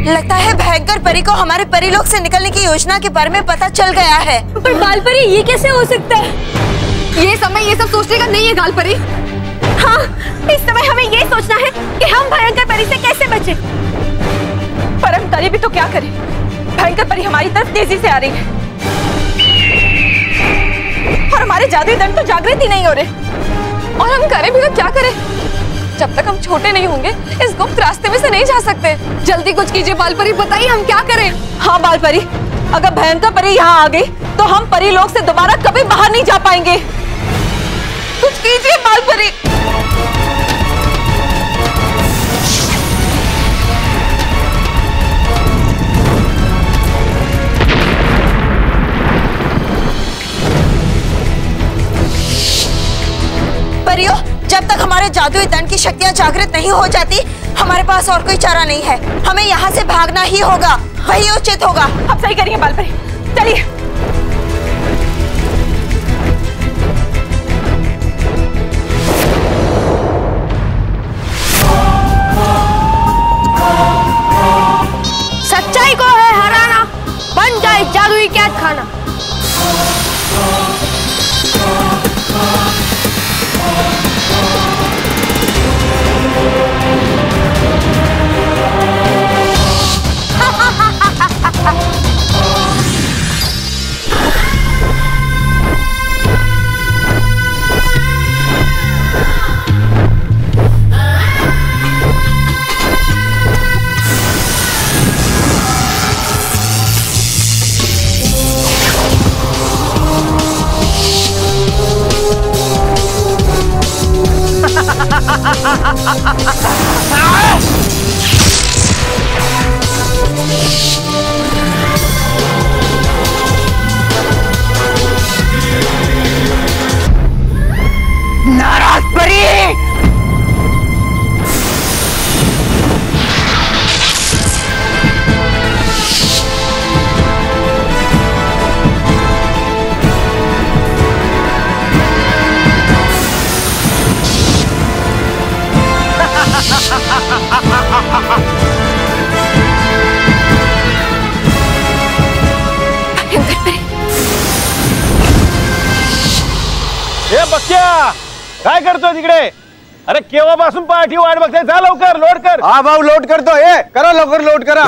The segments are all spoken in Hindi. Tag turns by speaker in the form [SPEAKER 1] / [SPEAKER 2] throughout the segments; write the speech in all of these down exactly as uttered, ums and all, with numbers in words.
[SPEAKER 1] लगता है भयंकर परी को हमारे परी लोक से निकलने की योजना के बारे में पता चल गया है।
[SPEAKER 2] पर बाल परी, ये कैसे हो सकता है? ये समय ये सब सोचने का नहीं है गाल परी। हाँ, इस समय हमें ये सोचना है कि हम भयंकर परी से कैसे बचें। पर हम करे भी तो क्या करें? भयंकर परी हमारी तरफ तेजी से आ रही है और हमारे जादुई दंड तो जागृत ही नहीं हो रहे। और हम करें भी तो क्या करें? जब तक हम छोटे नहीं होंगे इस गुप्त रास्ते में से नहीं जा सकते। जल्दी कुछ कीजिए बाल परी, बताइए हम क्या करें? हाँ बाल परी, अगर भयंकर परी यहाँ आ गई तो हम परी लोक से दोबारा कभी बाहर नहीं जा पाएंगे। कुछ कीजिए बाल परी।
[SPEAKER 1] परियों, जब तक हमारे जादुई दंड की शक्तियां जागृत नहीं हो जाती, हमारे पास और कोई चारा नहीं है। हमें यहाँ से भागना ही होगा, वही उचित होगा।
[SPEAKER 2] अब सही करिए बाल परी, चलिए। सच्चाई को है हराना, बन जाए जादुई कैद खाना।
[SPEAKER 3] नाराज परी,
[SPEAKER 4] ए बक्या, काय करतोय तिकडे? अरे केव्हापासून पाठी वाट बघते, जा लवकर लोड कर।
[SPEAKER 5] हा भाऊ लोड करतो, ए करा लवकर लोड करा।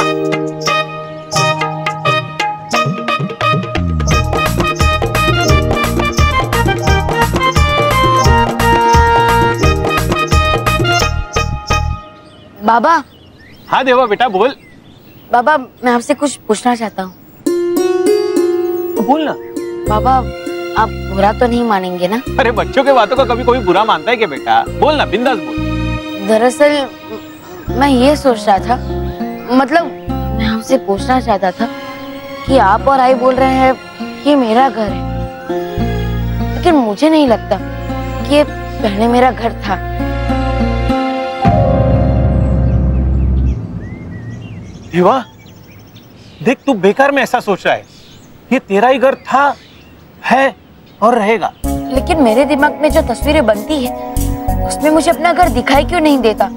[SPEAKER 6] बाबा।
[SPEAKER 4] हाँ देवा बेटा बोल।
[SPEAKER 6] बाबा मैं आपसे कुछ पूछना चाहता हूँ।
[SPEAKER 4] तो बोल ना।
[SPEAKER 6] बाबा आप बुरा तो नहीं मानेंगे ना?
[SPEAKER 4] अरे बच्चों के बातों का कभी कोई बुरा मानता है क्या बेटा? बोल ना, बिंदास बोल।
[SPEAKER 6] दरअसल मैं ये सोच रहा था, मतलब मैं आपसे पूछना चाहता था कि आप और आई बोल रहे हैं कि मेरा घर है, लेकिन मुझे नहीं लगता कि ये पहले मेरा घर था।
[SPEAKER 4] देवा देख, तू बेकार में ऐसा सोच रहा है। ये तेरा ही घर था, है और रहेगा।
[SPEAKER 6] लेकिन मेरे दिमाग में जो तस्वीरें बनती है उसमें मुझे अपना घर दिखाई क्यों नहीं देता?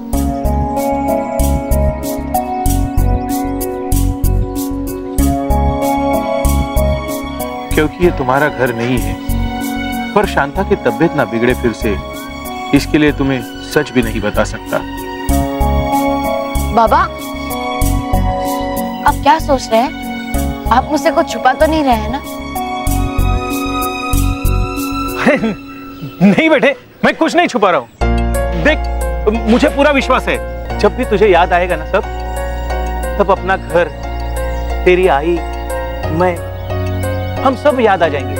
[SPEAKER 4] क्योंकि ये तुम्हारा घर नहीं है। पर शांता की तबीयत ना बिगड़े फिर से, इसके लिए तुम्हें सच भी नहीं बता सकता।
[SPEAKER 6] बाबा आप क्या सोच रहे हैं? आप मुझसे कुछ छुपा तो नहीं रहे हैं ना?
[SPEAKER 4] नहीं बेटे, मैं कुछ नहीं छुपा रहा हूँ। देख मुझे पूरा विश्वास है, जब भी तुझे याद आएगा ना सब, तब अपना घर, तेरी आई, मैं, हम सब याद आ जाएंगे।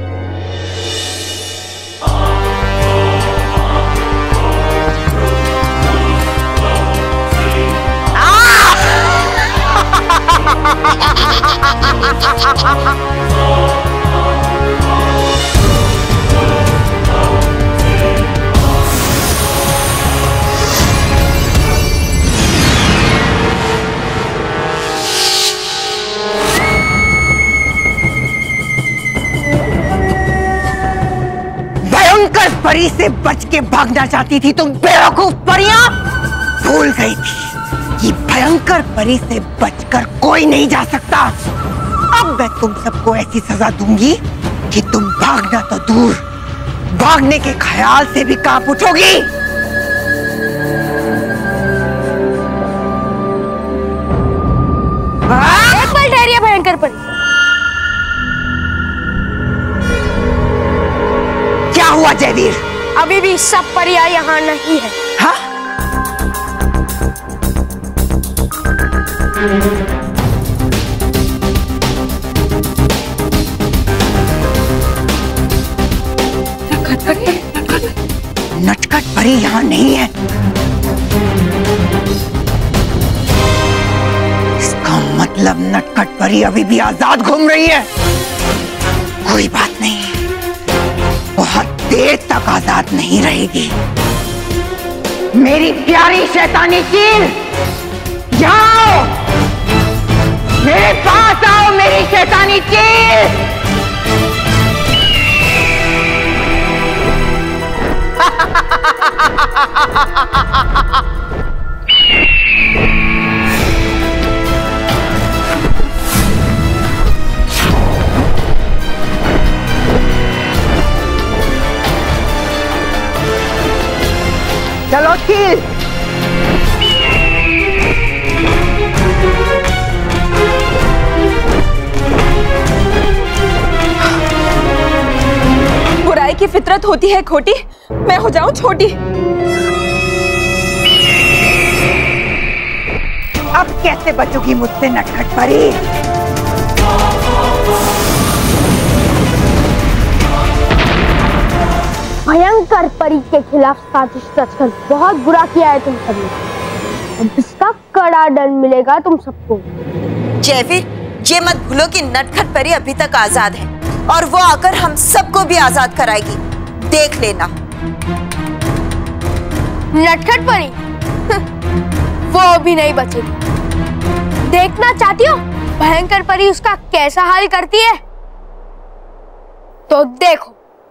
[SPEAKER 3] भयंकर परी से बच के भागना चाहती थी तुम बेवकूफ परियां। भूल गई थी कि भयंकर परी से बचकर कोई नहीं जा सकता। अब मैं तुम सबको ऐसी सजा दूंगी कि तुम भागना तो दूर, भागने के ख्याल से भी कांप उठोगी।
[SPEAKER 6] एक पल ठहरिए भयंकर परी।
[SPEAKER 3] क्या हुआ जयवीर?
[SPEAKER 6] अभी भी सब परियां यहाँ नहीं है।
[SPEAKER 3] हाँ? नटखट परी यहाँ नहीं है। इसका मतलब नटखट परी अभी भी आजाद घूम रही है। कोई बात नहीं, बहुत देर तक आजाद नहीं रहेगी। मेरी प्यारी शैतानी चील, जाओ मेरे पास आओ, मेरी शैतानी चील। चलो चील।
[SPEAKER 2] बुराई की फितरत होती है खोटी, मैं हो जाऊं छोटी।
[SPEAKER 3] अब कैसे बचोगी मुझसे नटखट परी?
[SPEAKER 6] भयंकर परी के खिलाफ साजिश रचकर बहुत बुरा किया है तुम सबने। अब इसका कड़ा दंड मिलेगा तुम सबको।
[SPEAKER 1] जयवीर, ये मत भूलो कि नटखट परी अभी तक आजाद है और वो आकर हम सबको भी आजाद कराएगी। देख लेना।
[SPEAKER 6] नटखट परी वो भी नहीं बचेगी। देखना चाहती हो भयंकर परी उसका कैसा हाल करती है? तो देखो।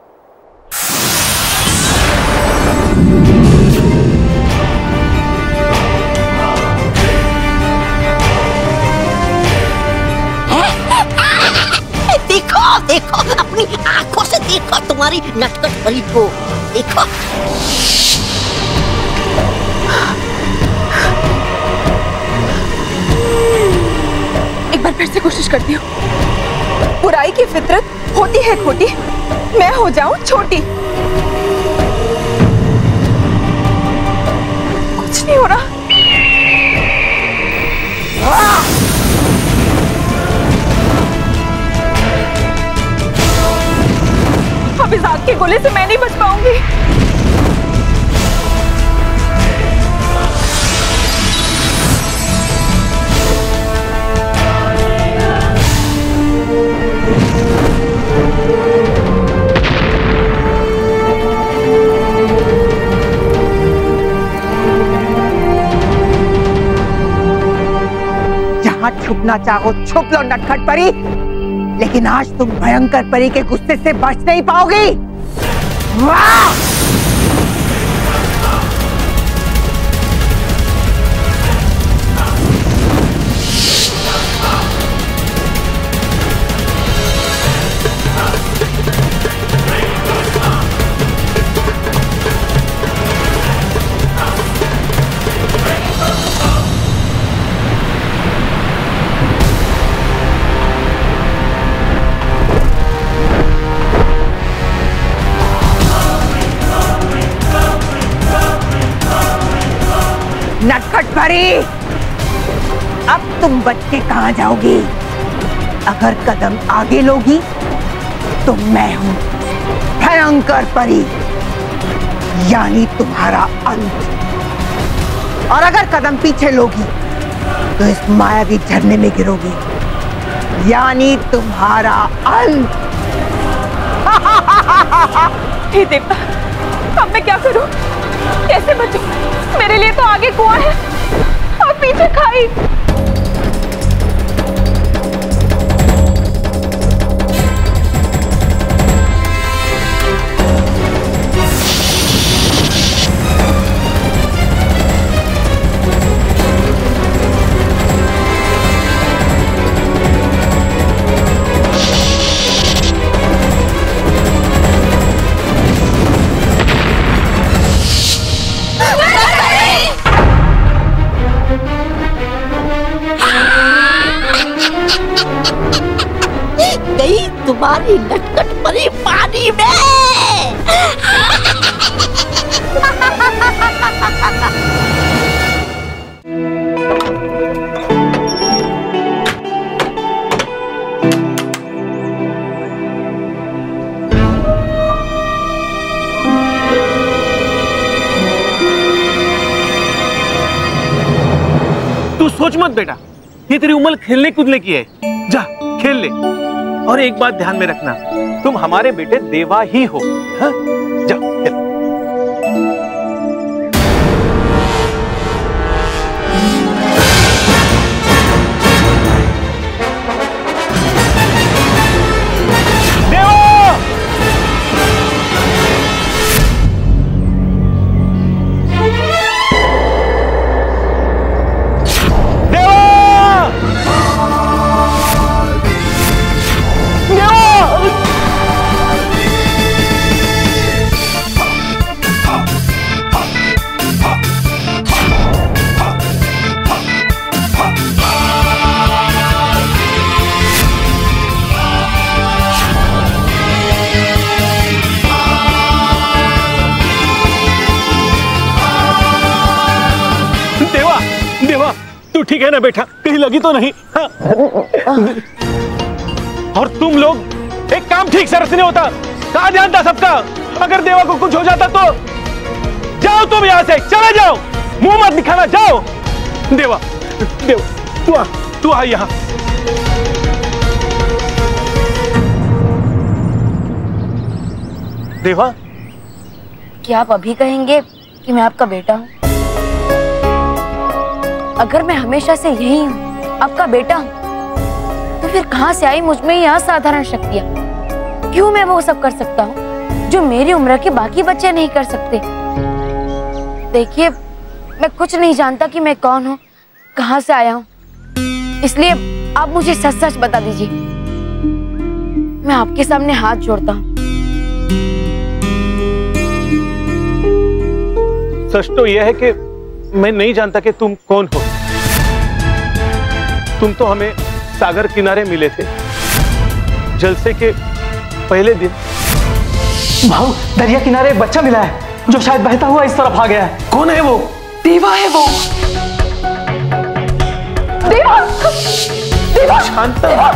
[SPEAKER 7] देखो देखो, अपनी आंखों से देखो तुम्हारी नटखट परी को, देखो।
[SPEAKER 2] एक बार फिर से कोशिश करती हूँ। बुराई की फितरत होती है खोटी, मैं हो जाऊं छोटी। कुछ नहीं हो रहा। अब इस आग के गोले से मैं नहीं बच पाऊंगी।
[SPEAKER 3] जहां छुपना चाहो छुप लो नटखट परी, लेकिन आज तुम भयंकर परी के गुस्से से बच नहीं पाओगी। वाह! नटखट परी, अब तुम बच के कहां जाओगी? अगर कदम आगे लोगी तो मैं हूं भयंकर परी, यानी तुम्हारा अंत। और अगर कदम पीछे लोगी तो इस मायावी झरने में गिरोगी, यानी तुम्हारा अंत।
[SPEAKER 2] हे देवता, अब मैं क्या करूं? कैसे बचूं? मेरे लिए तो आगे कुआं है और पीछे खाई।
[SPEAKER 7] तुम्हारी नटखट परी पानी में।
[SPEAKER 4] तू सोच मत बेटा, ये तेरी उम्र खेलने कूदने की है। जा खेल ले। और एक बात ध्यान में रखना, तुम हमारे बेटे देवा ही हो। हाँ? जा खेल। तू ठीक है ना बेटा? कहीं लगी तो नहीं? हाँ? और तुम लोग एक काम ठीक से नहीं होता, कहाँ ध्यान था सबका? अगर देवा को कुछ हो जाता तो? जाओ तुम यहाँ से, चले जाओ, मुंह मत दिखाना, जाओ। देवा, देवा तू आ, तू आ यहाँ। देवा,
[SPEAKER 6] क्या आप अभी कहेंगे कि मैं आपका बेटा हूँ? अगर मैं हमेशा से यही हूँ, आपका बेटा हूँ, तो फिर कहाँ से आई मुझ में ये असाधारण शक्तियाँ? क्यों मैं वो सब कर सकता हूँ जो मेरी उम्र के बाकी बच्चे नहीं कर सकते? देखिए, मैं कुछ नहीं जानता कि मैं कौन हूँ, कहाँ से आया हूँ, इसलिए आप मुझे सच सच बता दीजिए। मैं आपके सामने हाथ जोड़ता हूँ।
[SPEAKER 4] सच तो यह है कि मैं नहीं जानता कि तुम कौन हो। तुम तो हमें सागर किनारे मिले थे, जलसे के पहले दिन।
[SPEAKER 8] भाऊ, दरिया किनारे एक बच्चा मिला है जो शायद बहता हुआ इस तरफ आ गया है।
[SPEAKER 4] कौन है वो?
[SPEAKER 8] देवा है वो।
[SPEAKER 2] देवा, देवा,
[SPEAKER 4] शांता,
[SPEAKER 2] देवा।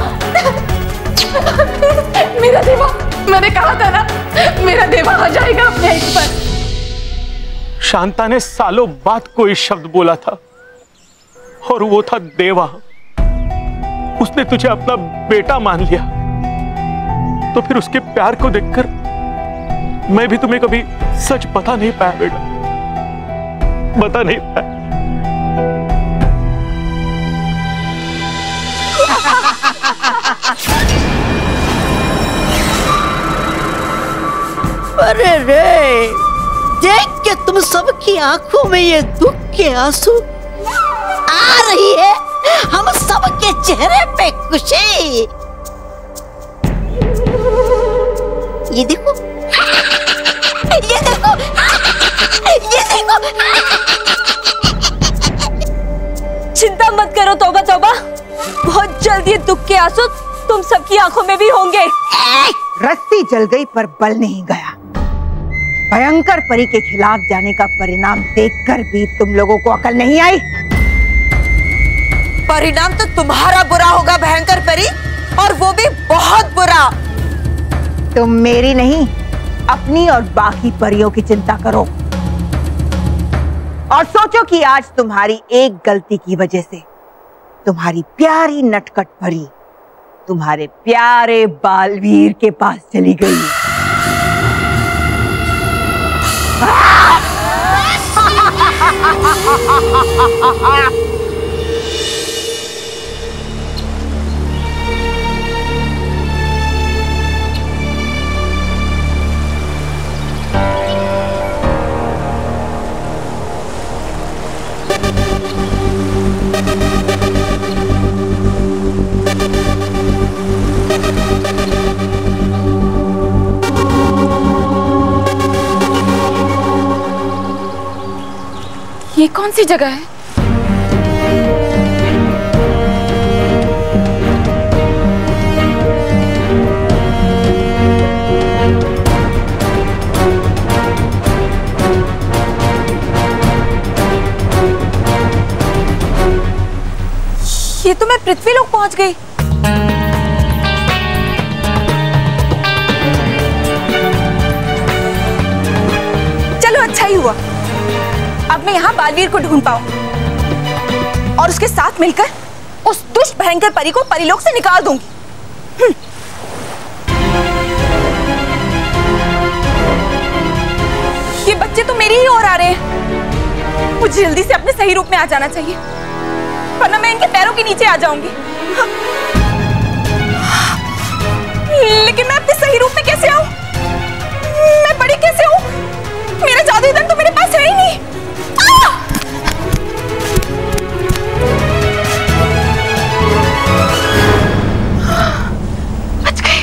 [SPEAKER 2] मेरा देवा, मैंने कहा था ना, मेरा देवा आ जाएगा अपने एक पर।
[SPEAKER 4] शांता ने सालों बाद कोई शब्द बोला था, और वो था देवा। उसने तुझे अपना बेटा मान लिया, तो फिर उसके प्यार को देखकर मैं भी तुम्हें कभी सच बता नहीं पाया बेटा, बता नहीं पाया।
[SPEAKER 7] अरे रे, देख के तुम सबकी आंखों में ये दुख के आंसू आ रही है, हम सबके चेहरे पे खुशी। ये देखो, ये देखो, ये देखो।
[SPEAKER 1] चिंता मत करो तौबा तौबा, बहुत जल्द ये दुख के आंसू तुम सबकी आंखों में भी होंगे।
[SPEAKER 3] रस्सी जल गई पर बल नहीं गया। भयंकर परी के खिलाफ जाने का परिणाम देखकर भी तुम लोगों को अकल नहीं आई।
[SPEAKER 1] परिणाम तो तुम्हारा बुरा होगा भयंकर परी, और वो भी बहुत बुरा।
[SPEAKER 3] तुम मेरी नहीं, अपनी और बाकी परियों की चिंता करो, और सोचो कि आज तुम्हारी एक गलती की वजह से तुम्हारी प्यारी नटखट परी तुम्हारे प्यारे बालवीर के पास चली गई।
[SPEAKER 2] ये कौन सी जगह है?
[SPEAKER 1] ये तो मैं पृथ्वी लोक पहुंच गई। चलो अच्छा ही हुआ, अब मैं यहाँ बालवीर को ढूंढ पाऊं और उसके साथ मिलकर उस दुष्ट भयंकर परी को परीलोक से निकाल दूंगी। ये बच्चे तो मेरी ही ओर आ रहे हैं, मुझे जल्दी से अपने सही रूप में आ जाना चाहिए, वरना मैं इनके पैरों के नीचे आ जाऊंगी। लेकिन मैं अपने सही रूप में कैसे आऊं? मैं बड़ी कैसे हूं? मेरा जादुई धन तो मेरे पास है ही नहीं। बच गए।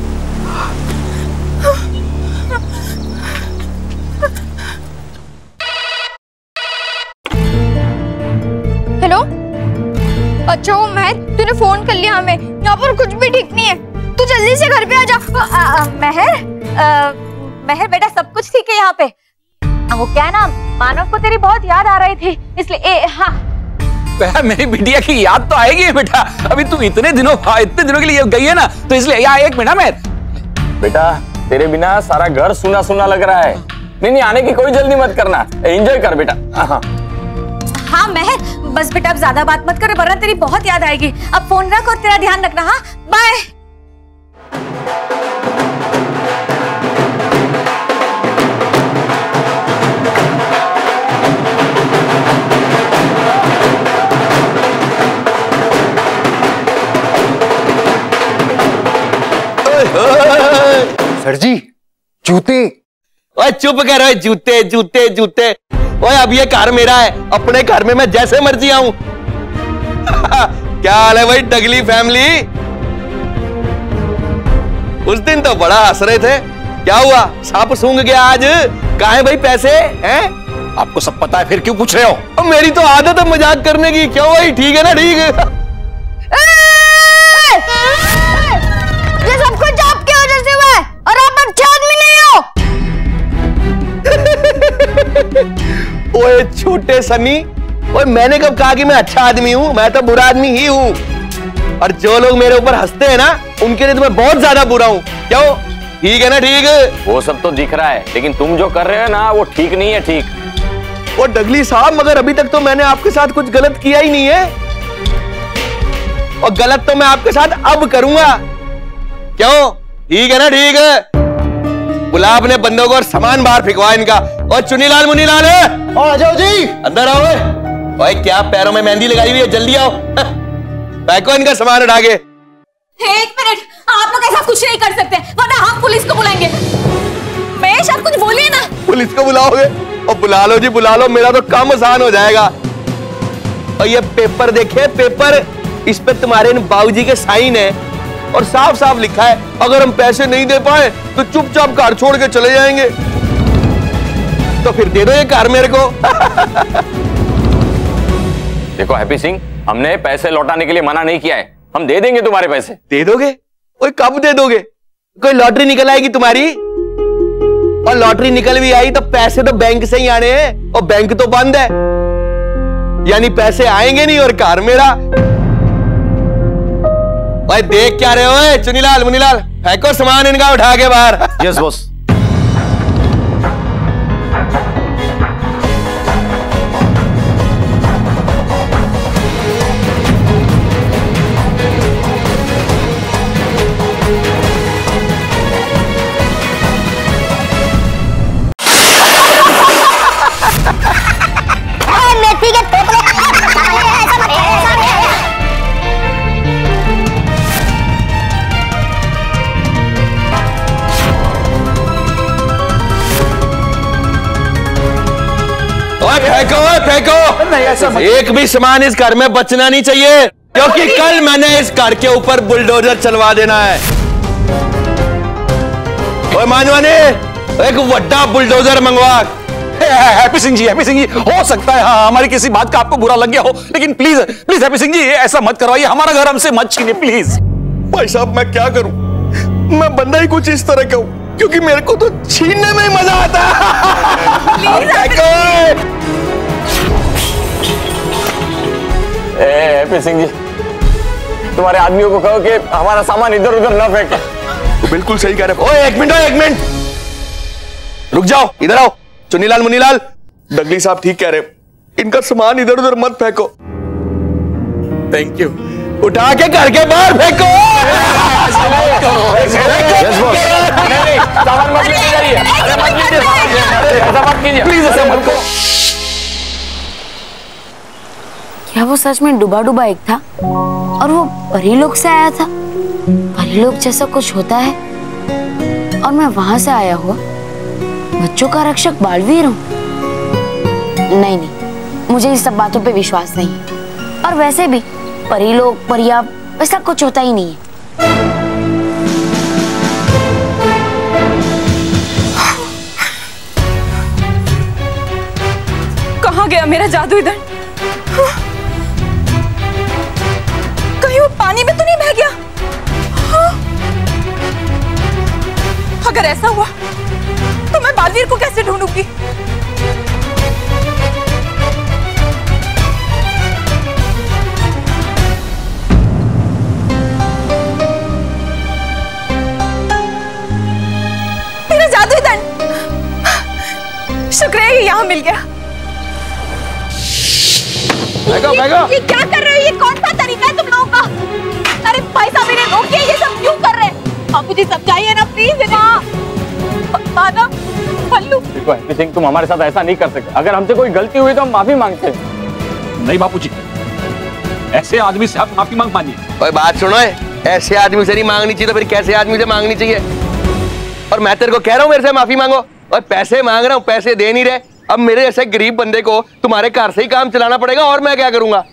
[SPEAKER 2] हेलो, अच्छा वो महर, तूने फोन कर लिया हमें, यहाँ पर कुछ भी ठीक नहीं है, तू जल्दी से घर पे आ जा।
[SPEAKER 1] महर, महर बेटा सब कुछ ठीक है यहाँ पे। वो क्या है ना, मानव को तेरी बहुत याद आ रही थी, इसलिए ए, हाँ
[SPEAKER 9] मेरी बिटिया की याद तो आएगी बेटा, अभी तू इतने दिनों इतने दिनों के लिए गई है ना, तो इसलिए यहाँ एक मिनट में।
[SPEAKER 10] बेटा तेरे बिना सारा घर सुना सुना लग रहा है। नहीं नहीं, आने की कोई जल्दी मत करना, एंजॉय कर बेटा। हाँ
[SPEAKER 1] हाँ महर, बस बेटा अब ज्यादा बात मत कर, वरना तेरी बहुत याद आएगी। अब फोन रख और तेरा ध्यान रखना। हाँ बाय।
[SPEAKER 5] सर जी जूते।
[SPEAKER 11] ओए चुप कर, जूते जूते जूते। ओए अब ये कार मेरा है, अपने घर में मैं जैसे मर्जी आऊं। क्या हाल है भाई डगली फैमिली? उस दिन तो बड़ा हंस रहे थे, क्या हुआ? सांप सूंघ गया आज? कहाँ है भाई पैसे हैं?
[SPEAKER 9] आपको सब पता है, फिर क्यों पूछ रहे हो?
[SPEAKER 11] और मेरी तो आदत है मजाक करने की। क्यों भाई, ठीक है ना? ठीक है।
[SPEAKER 2] ये सब कुछ आपकी वजह से हुआ है और आप अच्छे आदमी नहीं हो।
[SPEAKER 11] ओए छोटे सनी, ओए मैंने कब कहा कि मैं अच्छा आदमी हूं? मैं तो बुरा आदमी ही हूं। और जो लोग मेरे ऊपर हंसते हैं ना, उनके लिए तो मैं बहुत ज्यादा बुरा हूं। क्यों? ठीक है ना? ठीक है।
[SPEAKER 10] वो सब तो दिख रहा है, लेकिन तुम जो कर रहे हो ना वो ठीक नहीं है। ठीक।
[SPEAKER 11] ओ डगली साहब, मगर अभी तक तो मैंने आपके साथ कुछ गलत किया ही नहीं है, और गलत तो मैं आपके साथ अब करूंगा। क्यों? ठीक है ना? ठीक है। बुला अपने बंदों को और सामान बाहर फेंकवा इनका। और चुनीलाल मुनीलाल है,
[SPEAKER 5] और आ जाओ जी।
[SPEAKER 11] अंदर आओ। ओए क्या पैरों में मेहंदी लगाई हुई है? जल्दी आओ, फेंको इनका सामान उठा के।
[SPEAKER 1] एक मिनट, आप लोग ऐसा कुछ नहीं कर सकते, वरना हम पुलिस को बुलाएंगे। महेश आप कुछ बोलिए ना।
[SPEAKER 11] पुलिस को बुलाओगे? और बुला लो जी, बुला लो, मेरा तो काम आसान हो जाएगा। और ये पेपर देखे, पेपर, इस पे तुम्हारे इन बाबूजी के साइन है और साफ साफ लिखा है अगर हम पैसे नहीं दे पाए तो चुपचाप कार छोड़ के चले जाएंगे। तो फिर दे दो ये कार मेरे को।
[SPEAKER 10] देखो हैप्पी सिंह, हमने पैसे लौटाने के लिए मना नहीं किया है, हम दे देंगे तुम्हारे पैसे।
[SPEAKER 11] दे दोगे? ओए कब दे दोगे? कोई लॉटरी निकल आएगी तुम्हारी, और लॉटरी निकल भी आई तो पैसे तो बैंक से ही आने हैं, और बैंक तो बंद है, यानी पैसे आएंगे नहीं और कार मेरा। भाई देख क्या रहे हो? चुनीलाल मुनीलाल, फेंको सामान इनका उठा के बाहर।
[SPEAKER 9] Yes boss.
[SPEAKER 11] फेंको फेंको, नहीं ऐसा एक भी सामान इस घर में बचना नहीं चाहिए, क्योंकि कल मैंने इस घर के ऊपर बुलडोजर चलवा देना है। ओए मानवाने, एक बड़ा बुलडोजर मंगवा।
[SPEAKER 9] हैप्पी सिंह जी, हैप्पी सिंह जी, हो सकता है हाँ हमारी किसी बात का आपको बुरा लग गया हो, लेकिन please please Happy Singh ji ऐसा मत करवाइए, हमारा घर हमसे मत छीनिए प्लीज।
[SPEAKER 11] भाई साहब मैं क्या करूं, मैं बंदा ही कुछ इस तरह का हूं, क्योंकि मेरे को तो छीनने में ही मजा आता है।
[SPEAKER 10] हैप्पी सिंह जी तुम्हारे आदमियों को कहो कि हमारा सामान इधर उधर न फेंके।
[SPEAKER 11] तो बिल्कुल सही कह रहे। ओए एक मिनट, एक मिनट रुक जाओ, इधर आओ। चुन्नीलाल मुन्नीलाल, डगली साहब ठीक कह रहे, इनका सामान इधर उधर मत फेंको। Thank you. उठा के घर के बाहर फेंको।
[SPEAKER 10] सामान मत लेके जाइए, अरे मत लीजिए, ऐसा मत कीजिए प्लीज, ऐसा मत करो।
[SPEAKER 6] क्या वो सच में डूबा डूबा एक था और वो परी लोक से आया था? परी लोक जैसा कुछ होता है और मैं वहां से आया हुआ बच्चों का रक्षक बालवीर हूँ? नहीं नहीं, मुझे इस सब बातों पे विश्वास नहीं है। और वैसे भी परी लोक परिया ऐसा कुछ होता ही नहीं है।
[SPEAKER 1] कहाँ गया मेरा जादुई दंड? कहीं वो पानी में तो नहीं बह गया? अगर ऐसा हुआ तो मैं बालवीर को कैसे ढूंढूंगी? मेरा जादुई दंड, शुक्र है ये यहाँ मिल गया।
[SPEAKER 11] बैगो, बैगो।
[SPEAKER 1] ये, ये क्या कर रहे हो? ये कौन सा तरीका है तुम लोगों का? अरे भाई साहब इन्हें रोकिए, ये सब क्यों कर रहे हैं? बापू जी समझाइए ना प्लीज इन्हें। माना पल्लू,
[SPEAKER 10] देखो एवरीथिंग, तुम हमारे साथ ऐसा नहीं कर सकते। अगर हमसे कोई गलती हुई तो हम माफी मांगते हैं।
[SPEAKER 9] नहीं बापूजी, ऐसे आदमी से आप माफी मांग मानिए।
[SPEAKER 11] कोई बात सुनो, ऐसे आदमी से नहीं मांगनी चाहिए तो फिर कैसे आदमी से मांगनी चाहिए? और मैं तेरे को कह रहा हूँ मेरे से माफी मांगो, और पैसे मांग रहा हूँ, पैसे दे नहीं रहे। अब मेरे जैसे गरीब बंदे को तुम्हारे घर से ही काम चलाना पड़ेगा, और मैं क्या करूंगा?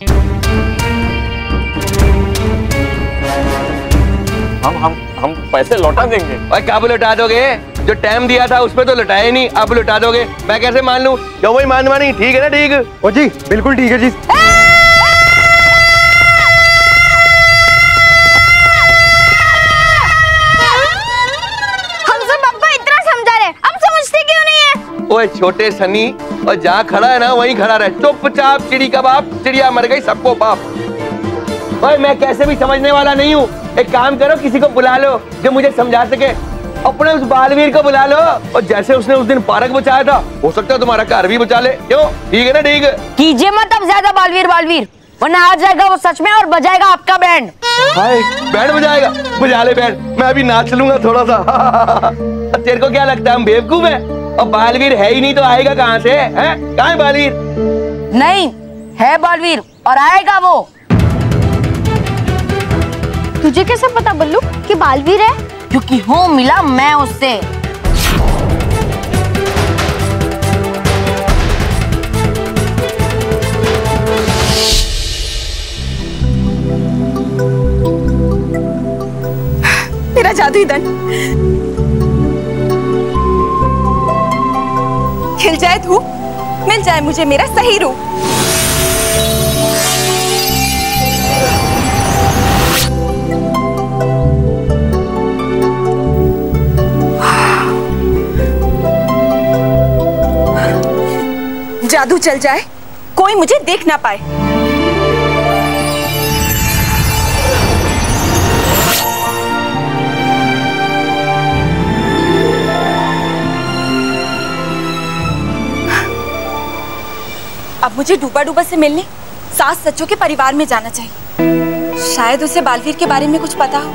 [SPEAKER 10] हम हम हम पैसे लौटा देंगे।
[SPEAKER 11] और कब लौटा दोगे? जो टाइम दिया था उस पे तो लौटाया नहीं, अब लौटा दोगे? मैं कैसे मान लूं? जो वही मानवा नहीं, ठीक है ना? ठीक।
[SPEAKER 8] ओ जी बिल्कुल ठीक है जी।
[SPEAKER 1] हम सब आपको इतना समझा रहे, अब समझते क्यों नहीं है?
[SPEAKER 11] ओए छोटे सनी, और जहाँ खड़ा है ना वहीं खड़ा रहे, चुपचाप। चिड़ी का बाप चिड़िया मर गई, सबको बाप। ओए मैं कैसे भी समझने वाला नहीं हूँ। एक काम करो, किसी को बुला लो जो मुझे समझा सके। अपने उस बालवीर को बुला लो, और जैसे उसने उस दिन पार्क बचाया था, हो सकता है तुम्हारा घर भी बचा ले। क्यों? ठीक है ना? ठीक है।
[SPEAKER 6] कीजिए मत अब ज्यादा बालवीर बालवीर, वरना आ जाएगा वो सच में और बजाएगा आपका बैंड।
[SPEAKER 11] हाय, बैंड बजाएगा? बजा ले बैंड, मैं अभी नाच लूंगा थोड़ा सा। तेरे को क्या लगता है हम बेवकूफ है? और बालवीर है ही नहीं तो आएगा कहाँ से? हैं? कहाँ है बालवीर?
[SPEAKER 6] नहीं है बालवीर और आएगा वो।
[SPEAKER 1] तुझे कैसे पता बल्लू कि बालवीर है?
[SPEAKER 6] क्योंकि हूँ मिला मैं उससे।
[SPEAKER 1] मेरा जादुई दंड खिल जाए धूप, मिल जाए मुझे मेरा सही रूप। जादू चल जाए, कोई मुझे देख ना पाए। अब मुझे डूबा डूबा से मिलने सास सच्चों के परिवार में जाना चाहिए। शायद उसे बालवीर के बारे में कुछ पता हो।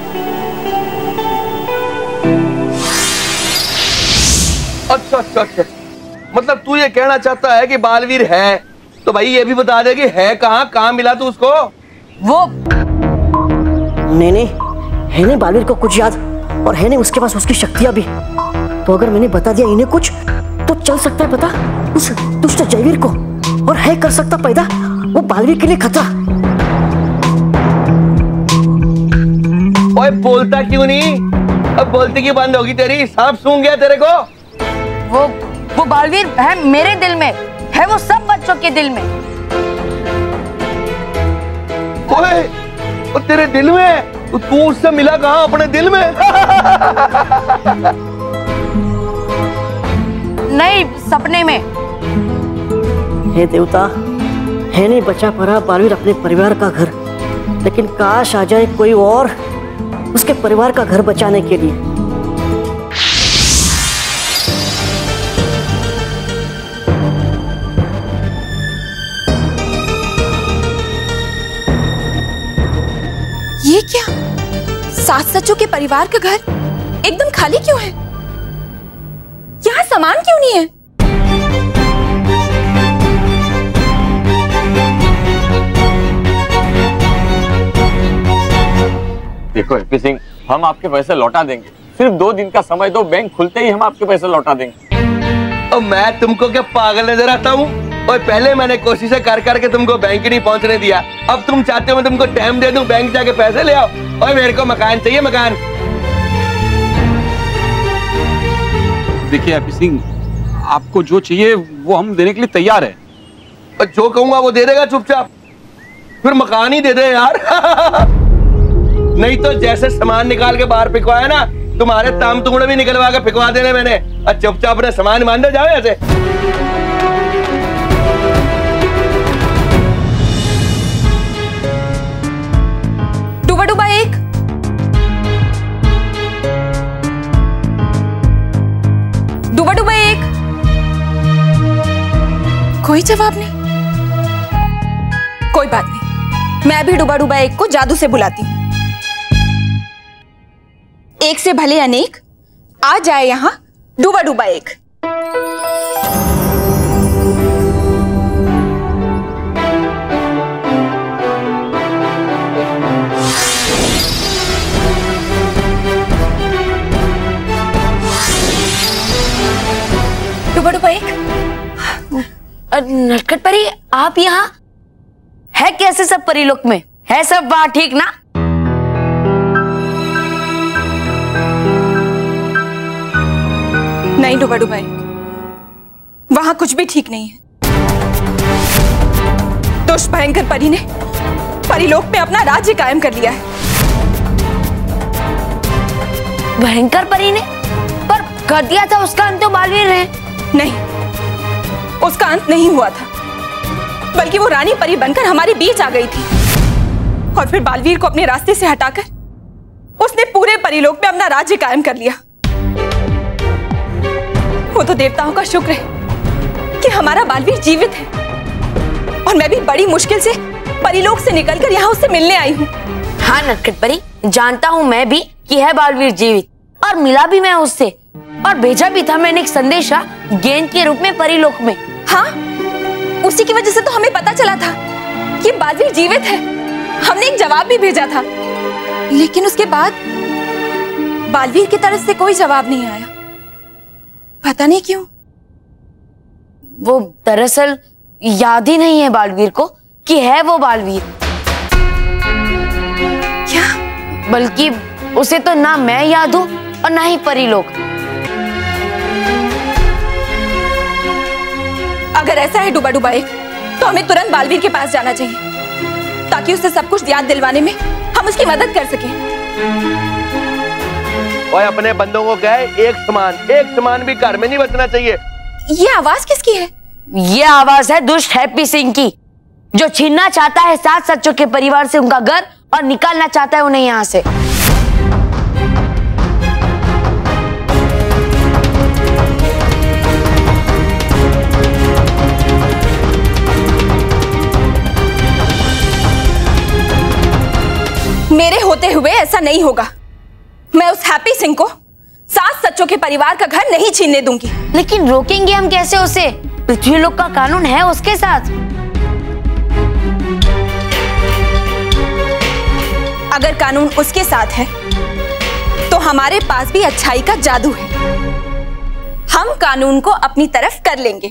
[SPEAKER 11] अच्छा अच्छा अच्छा, मतलब तू ये कहना चाहता है कि बालवीर है, तो भाई ये भी बता दे कि है कहाँ, कहाँ मिला तू उसको?
[SPEAKER 6] वो
[SPEAKER 7] नहीं नहीं है नहीं बालवीर को कुछ याद, और है नहीं उसके पास उसकी शक्तियां भी। तो अगर मैंने बता दिया इन्हें कुछ तो चल सकता है पता उस दुष्ट जयवीर को, और है कर सकता पैदा वो बालवीर के लिए खतरा।
[SPEAKER 11] ओए बोलता क्यों नहीं? अब बोलती क्यों बंद होगी तेरी? सांप सूंघ गया तेरे को?
[SPEAKER 6] वो वो बालवीर है मेरे दिल में, है वो सब बच्चों के दिल में।
[SPEAKER 11] ओए, वो तेरे दिल में? तो तू उससे मिला कहाँ अपने दिल में?
[SPEAKER 6] नहीं, सपने में।
[SPEAKER 7] हे देवता, है नहीं बचा पड़ा बालवीर अपने परिवार का घर, लेकिन काश आ जाए कोई और उसके परिवार का घर बचाने के लिए।
[SPEAKER 1] ये क्या? सास सचों के परिवार का घर एकदम खाली क्यों है? यहाँ सामान क्यों नहीं है?
[SPEAKER 10] देखो हैप्पी सिंह, हम आपके पैसे लौटा देंगे। सिर्फ दो दिन का समय दो, बैंक खुलते ही हम आपके पैसे लौटा देंगे।
[SPEAKER 11] और मैं तुमको क्या पागल नजर आता हूँ? और पहले मैंने कोशिशें कर करके तुमको बैंक ही नहीं पहुंचने दिया, अब तुम चाहते हो मैं तुमको टाइम दे दूं, बैंक जाके पैसे ले आओ। और मेरे को मकान चाहिए, मकान।
[SPEAKER 9] देखिए हैप्पी सिंह, आपको जो चाहिए वो हम देने के लिए तैयार है।
[SPEAKER 11] और जो कहूंगा वो दे देगा चुपचाप? फिर मकान ही दे दे यार। नहीं तो जैसे सामान निकाल के बाहर फेंकवाया ना, तुम्हारे ताम तुमड़े भी निकलवा के फेंकवा देने मैंने। और चुपचाप अपने सामान मान दे जाओ ऐसे।
[SPEAKER 1] डूबा डूबा एक, डूबा डूबा एक। कोई जवाब नहीं। कोई बात नहीं, मैं भी डूबा डूबा एक को जादू से बुलाती हूँ। एक से भले अनेक, आ जाए यहां डूबा डूबा एक। डूबा डूबा एक।
[SPEAKER 6] नटखट परी, आप यहाँ है कैसे? सब परीलोक में है सब वहां ठीक ना?
[SPEAKER 1] नहीं डूबा डूबा एक, वहां कुछ भी ठीक नहीं है। दुष्ट भयंकर परी ने परीलोक में अपना राज्य कायम कर लिया है।
[SPEAKER 6] भयंकर परी ने? पर कर दिया था उसका अंत तो बालवीर ने।
[SPEAKER 1] नहीं, उसका अंत नहीं हुआ था, बल्कि वो रानी परी बनकर हमारे बीच आ गई थी। और फिर बालवीर को अपने रास्ते से हटाकर उसने पूरे परीलोक में अपना राज्य कायम कर लिया। वो तो देवताओं का शुक्र है कि हमारा बालवीर जीवित है, और मैं भी बड़ी मुश्किल से परीलोक से निकलकर यहाँ उससे मिलने आई हूँ।
[SPEAKER 6] हाँ नटखट परी, जानता हूँ मैं भी कि है बालवीर जीवित, और मिला भी मैं उससे, और भेजा भी था मैंने एक संदेशा गेंद के रूप में परीलोक में।
[SPEAKER 1] हाँ, उसी की वजह से तो हमें पता चला था कि बालवीर जीवित है। हमने एक जवाब भी भेजा था, लेकिन उसके बाद बालवीर की तरफ से कोई जवाब नहीं आया। पता नहीं क्यों।
[SPEAKER 6] वो दरअसल याद ही नहीं है बालवीर को कि है वो बालवीर।
[SPEAKER 1] क्या?
[SPEAKER 6] बल्कि उसे तो ना मैं याद हूं और ना ही परीलोक।
[SPEAKER 1] अगर ऐसा है डूबा डूबा एक, तो हमें तुरंत बालवीर के पास जाना चाहिए, ताकि उसे सब कुछ याद दिलवाने में हम उसकी मदद कर सकें।
[SPEAKER 11] और अपने बंदों को कहे एक समान, एक समान भी घर में नहीं बचना चाहिए।
[SPEAKER 1] ये आवाज किसकी है?
[SPEAKER 6] ये आवाज है दुष्ट हैप्पी सिंह की, जो छीनना चाहता है सात सच्चों के परिवार से उनका घर और निकालना चाहता है उन्हें यहाँ से।
[SPEAKER 1] मेरे होते हुए ऐसा नहीं होगा। मैं उस हैप्पी सिंह को सात सच्चों के परिवार का घर नहीं छीनने दूंगी।
[SPEAKER 6] लेकिन रोकेंगे हम कैसे उसे? पृथ्वी लोक का कानून है उसके साथ।
[SPEAKER 1] अगर कानून उसके साथ है, तो हमारे पास भी अच्छाई का जादू है। हम कानून को अपनी तरफ कर लेंगे।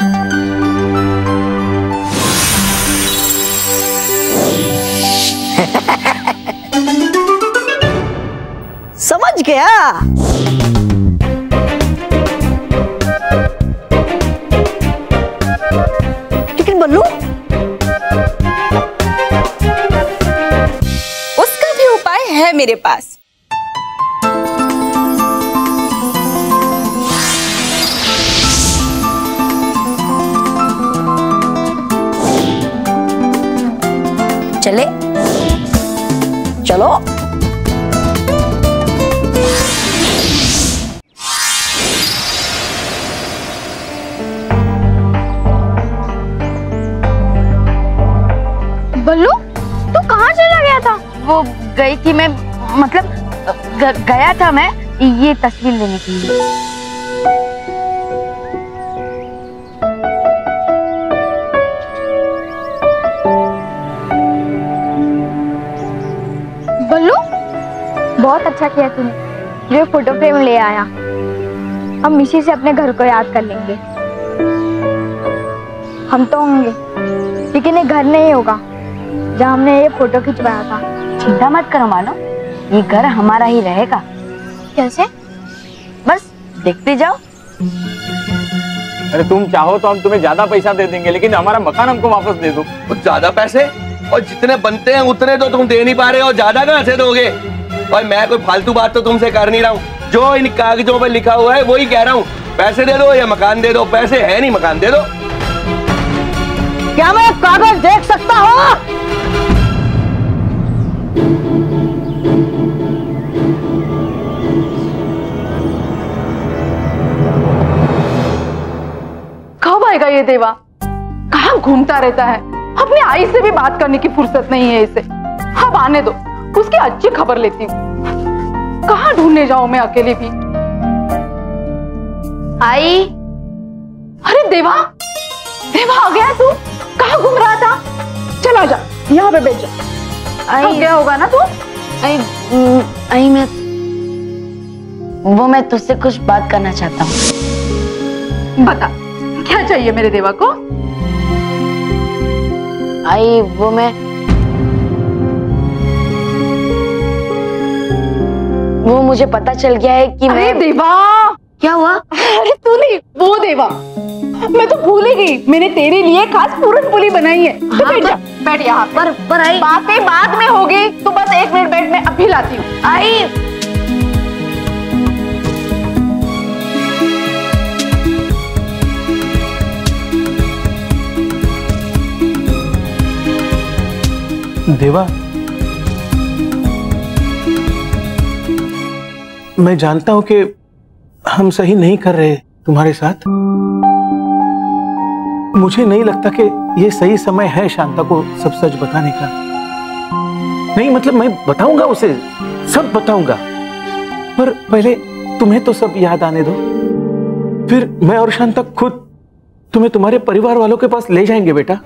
[SPEAKER 7] समझ गया। लेकिन बल्लू,
[SPEAKER 1] उसका भी उपाय है मेरे पास।
[SPEAKER 6] चले।
[SPEAKER 7] चलो।
[SPEAKER 6] बल्लू, तू कहाँ चला गया था? वो गई थी मैं, मतलब ग, गया था मैं ये तस्वीर लेने के लिए।
[SPEAKER 12] बल्लू, बहुत अच्छा किया तूने, ये फोटो फ्रेम ले आया। हम इसी से अपने घर को याद कर लेंगे। हम तो होंगे, लेकिन ये घर नहीं होगा जहाँ हमने ये फोटो खिंचवाया था।
[SPEAKER 6] चिंता मत करो मानो, ये घर हमारा ही रहेगा।
[SPEAKER 12] कैसे?
[SPEAKER 6] बस देखते जाओ।
[SPEAKER 10] अरे तुम चाहो तो हम तुम्हें ज्यादा पैसा दे देंगे, लेकिन हमारा मकान हमको वापस दे दो।
[SPEAKER 11] कुछ ज्यादा पैसे? और जितने बनते हैं उतने तो तुम दे नहीं पा रहे हो, ज्यादा कहाँ से दोगे? और मैं कोई फालतू बात तो तुमसे कर नहीं रहा हूँ, जो इन कागजों पे लिखा हुआ है वही कह रहा हूँ। पैसे दे दो या मकान दे दो। पैसे है नहीं, मकान दे दो।
[SPEAKER 7] क्या मैं कागज देख सकता हूँ?
[SPEAKER 2] कब आएगा ये देवा? कहाँ घूमता रहता है? अपनी आई से भी बात करने की फुर्सत नहीं है इसे। अब आने दो, उसकी अच्छी खबर लेती हूँ। कहाँ ढूंढने जाऊं मैं अकेले भी?
[SPEAKER 6] आई।
[SPEAKER 2] अरे देवा, देवा आ गया तू? कहाँ घूम रहा था? चल आजा, यहाँ पे बैठ जा। थक गया होगा ना तू?
[SPEAKER 6] आई, आई मैं वो मैं तुझसे कुछ बात करना चाहता हूँ।
[SPEAKER 2] बता, क्या चाहिए मेरे देवा को?
[SPEAKER 6] आई वो मैं वो मुझे पता चल गया है कि
[SPEAKER 2] अरे
[SPEAKER 6] मैं...
[SPEAKER 2] देवा,
[SPEAKER 6] क्या हुआ?
[SPEAKER 2] अरे तू नहीं, वो देवा, मैं तो भूल ही गई। मैंने तेरे लिए खास पूरन पुली बनाई है। तो
[SPEAKER 6] हाँ,
[SPEAKER 2] बैठ जा, बैठ यहाँ
[SPEAKER 6] पर पर आई
[SPEAKER 2] बातें बाद में होगी। तू बस एक मिनट बैठ, मैं अभी लाती हूँ।
[SPEAKER 6] आई
[SPEAKER 4] देवा, मैं जानता हूं कि हम सही नहीं कर रहे तुम्हारे साथ। मुझे नहीं लगता कि ये सही समय है शांता को सब सच बताने का। नहीं मतलब मैं बताऊंगा उसे, सब बताऊंगा, पर पहले तुम्हें तो सब याद आने दो, फिर मैं और शांता खुद तुम्हें तुम्हारे परिवार वालों के पास ले जाएंगे बेटा।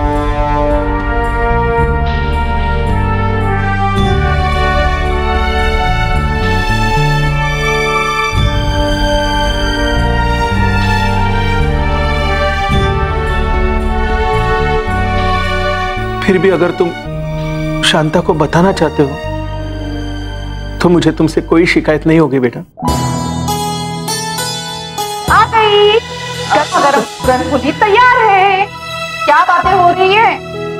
[SPEAKER 4] फिर भी अगर तुम शांता को बताना चाहते हो तो मुझे तुमसे कोई शिकायत नहीं होगी बेटा।
[SPEAKER 2] आ गई, गरम गरम पूरन पुली तैयार है। क्या बातें हो रही है?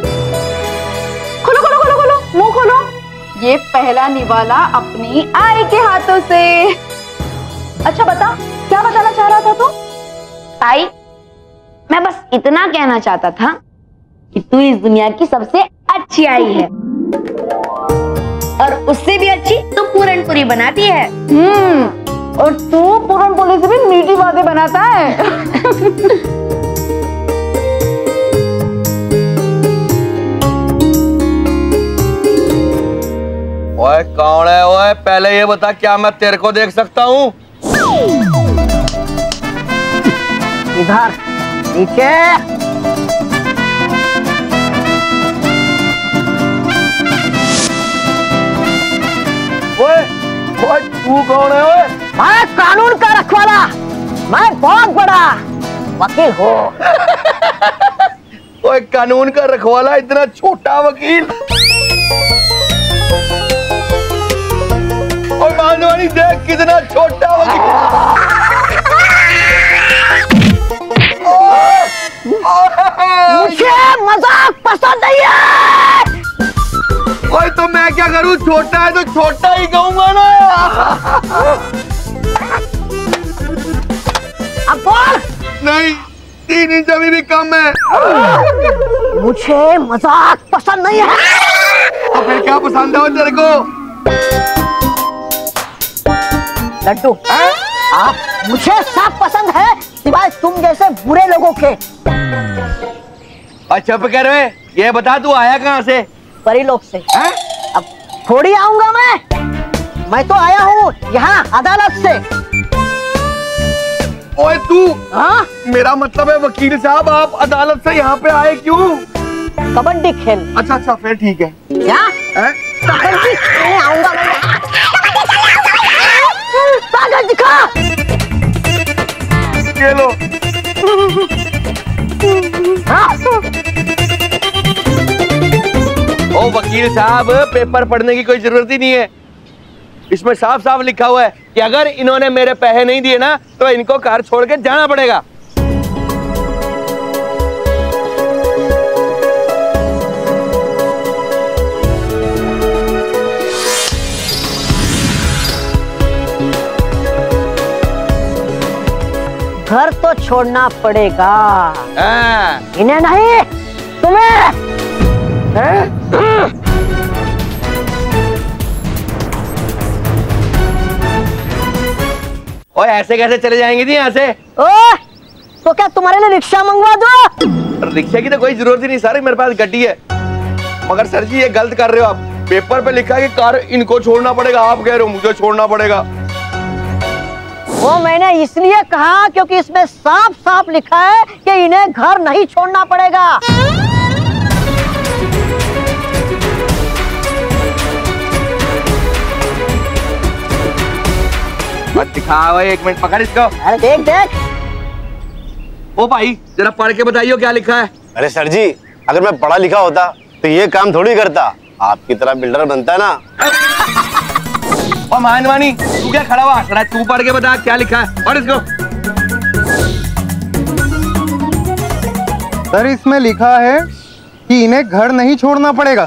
[SPEAKER 2] खोलो खोलो खोलो खोलो, मुंह खोलो। ये पहला निवाला अपनी आई के हाथों से। अच्छा बता, क्या बताना चाह रहा था तू?
[SPEAKER 6] आई, मैं बस इतना कहना चाहता था कि तू इस दुनिया की सबसे अच्छी आई है, और उससे भी अच्छी तू पूरन पूरी बनाती है।
[SPEAKER 2] हम्म, और तू पूरन पुली से भी मीठी बातें बनाता है।
[SPEAKER 11] ओए कौन है? ओए पहले ये बता, क्या मैं तेरे को देख सकता हूँ?
[SPEAKER 7] इधर नीचे।
[SPEAKER 11] ओए, ओए तू कौन है? ओए
[SPEAKER 7] मैं कानून का रखवाला, मैं बहुत बड़ा वकील हूँ।
[SPEAKER 11] ओए कानून का रखवाला, इतना छोटा वकील? ओए बालवानी देख कितना छोटा वकील।
[SPEAKER 7] मुझे मजाक पसंद नहीं है।
[SPEAKER 11] ओए तो मैं क्या करूं? छोटा है तो छोटा ही कहूंगा ना।
[SPEAKER 7] अब बोल।
[SPEAKER 11] नहीं, तीन इंच अभी भी कम है।
[SPEAKER 7] मुझे मजाक पसंद नहीं है।
[SPEAKER 11] तो फिर क्या पसंद है तेरे को?
[SPEAKER 3] लड्डू, आप मुझे सब पसंद है सिवाय तुम जैसे बुरे लोगों के।
[SPEAKER 11] अच्छा कर रहे, ये बता तू आया कहाँ से?
[SPEAKER 3] परी लोक से। है? अब थोड़ी आऊंगा मैं मैं तो आया हूँ यहाँ अदालत से।
[SPEAKER 11] ओए तू, हाँ? मेरा मतलब है वकील साहब, आप अदालत से यहाँ पे आए क्यों?
[SPEAKER 3] कबड्डी खेल।
[SPEAKER 11] अच्छा अच्छा फिर ठीक है।
[SPEAKER 3] क्या? कबड्डी खेलने आऊंगा मैं। कागज दिखा।
[SPEAKER 11] ये लो।
[SPEAKER 3] हाँ?
[SPEAKER 11] ओ वकील साहब, पेपर पढ़ने की कोई जरूरत ही नहीं है। इसमें साफ साफ लिखा हुआ है कि अगर इन्होंने मेरे पैसे नहीं दिए ना तो इनको कार छोड़ के जाना पड़ेगा।
[SPEAKER 3] घर तो छोड़ना पड़ेगा।
[SPEAKER 11] हाँ।
[SPEAKER 3] इन्हें नहीं, तुम्हें।
[SPEAKER 11] ओए ऐसे कैसे चले जाएंगे जी यहाँ से?
[SPEAKER 3] ओए, तो क्या तुम्हारे लिए रिक्शा मंगवा दो?
[SPEAKER 11] रिक्शा की तो कोई जरूरत ही नहीं सर, मेरे पास गड्डी है। मगर सर जी ये गलत कर रहे हो आप। पेपर पे लिखा है कि कार इनको छोड़ना पड़ेगा, आप कह रहे हो मुझे छोड़ना पड़ेगा।
[SPEAKER 3] वो मैंने इसलिए कहा क्योंकि इसमें साफ साफ लिखा है कि इन्हें घर नहीं छोड़ना पड़ेगा।
[SPEAKER 11] मत दिखाओ, एक मिनट पकड़ इसको।
[SPEAKER 3] अरे देख देख।
[SPEAKER 11] ओ भाई जरा पढ़ के बताइए क्या लिखा है।
[SPEAKER 5] अरे सर जी, अगर मैं पढ़ा लिखा होता तो ये काम थोड़ी करता, आपकी तरह बिल्डर बनता है ना।
[SPEAKER 11] ओ मानवानी, तू क्या खड़ा हुआ? थोड़ा तू पढ़ के बता क्या लिखा है, पढ़ इसको।
[SPEAKER 13] सर इसमें लिखा है कि इन्हें घर नहीं छोड़ना पड़ेगा।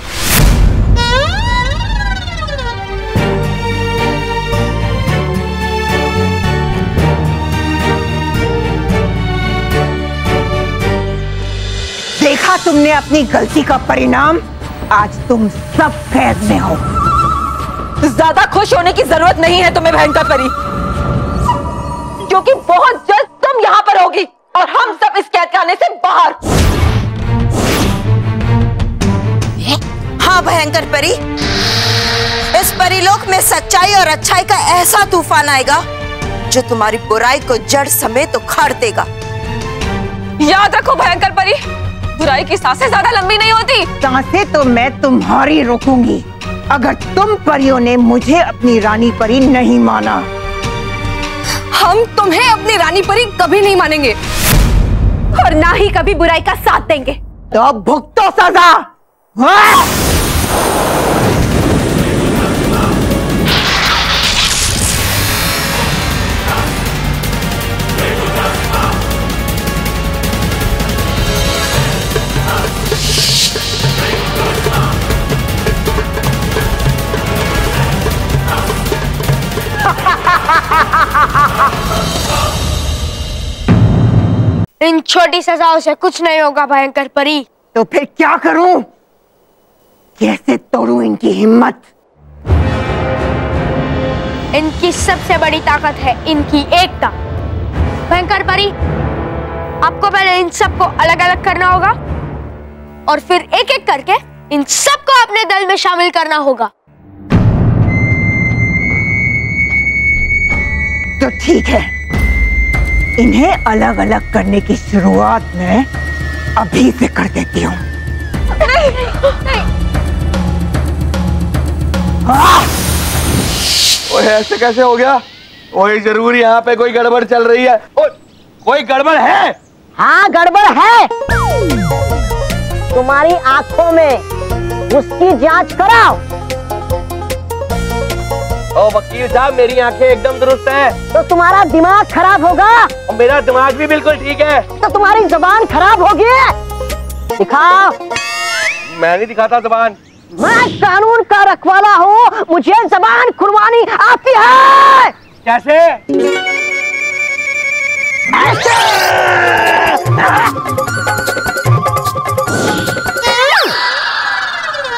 [SPEAKER 3] देखा तुमने अपनी गलती का परिणाम? आज तुम सब कैद में हो।
[SPEAKER 1] ज्यादा खुश होने की जरूरत नहीं है तुम्हें भयंकर परी, क्योंकि बहुत जल्द तुम यहाँ पर होगी और हम सब इस कैद खाने से बाहर।
[SPEAKER 14] हाँ भयंकर परी, इस परीलोक में सच्चाई और अच्छाई का ऐसा तूफान आएगा जो तुम्हारी बुराई को जड़ समेत उखाड़ देगा।
[SPEAKER 2] याद रखो भयंकर परी, बुराई की सांसें ज्यादा लंबी नहीं होती।
[SPEAKER 3] सांसें तो मैं तुम्हारी रोकूंगी अगर तुम परियों ने मुझे अपनी रानी परी नहीं माना।
[SPEAKER 2] हम तुम्हें अपनी रानी परी कभी नहीं मानेंगे और ना ही कभी बुराई का साथ देंगे।
[SPEAKER 3] तो भुगतो सजा। हाँ?
[SPEAKER 12] इन छोटी सजाओं से कुछ नहीं होगा भयंकर परी।
[SPEAKER 3] तो फिर क्या करूं? कैसे तोड़ूं इनकी हिम्मत?
[SPEAKER 12] इनकी सबसे बड़ी ताकत है इनकी एकता। भयंकर परी, आपको पहले इन सबको अलग अलग करना होगा और फिर एक एक करके इन सबको अपने दल में शामिल करना होगा।
[SPEAKER 3] तो ठीक है, इन्हें अलग अलग करने की शुरुआत मैं अभी से कर देती हूँ।
[SPEAKER 2] नहीं, नहीं।
[SPEAKER 11] ओए ऐसे कैसे हो गया? ओए जरूर यहाँ पे कोई गड़बड़ चल रही है। ओ, कोई गड़बड़ है?
[SPEAKER 3] हाँ गड़बड़ है। तुम्हारी आंखों में उसकी जांच कराओ।
[SPEAKER 11] ओ वकील साहब, मेरी आंखें एकदम दुरुस्त हैं।
[SPEAKER 3] तो तुम्हारा दिमाग खराब होगा।
[SPEAKER 11] और मेरा दिमाग भी बिल्कुल ठीक है।
[SPEAKER 3] तो तुम्हारी जुबान खराब होगी। दिखाओ।
[SPEAKER 11] मैं नहीं दिखाता जुबान।
[SPEAKER 3] मैं कानून का रखवाला हूँ, मुझे जुबान खुलवानी आती है।
[SPEAKER 11] कैसे?
[SPEAKER 3] ऐसे।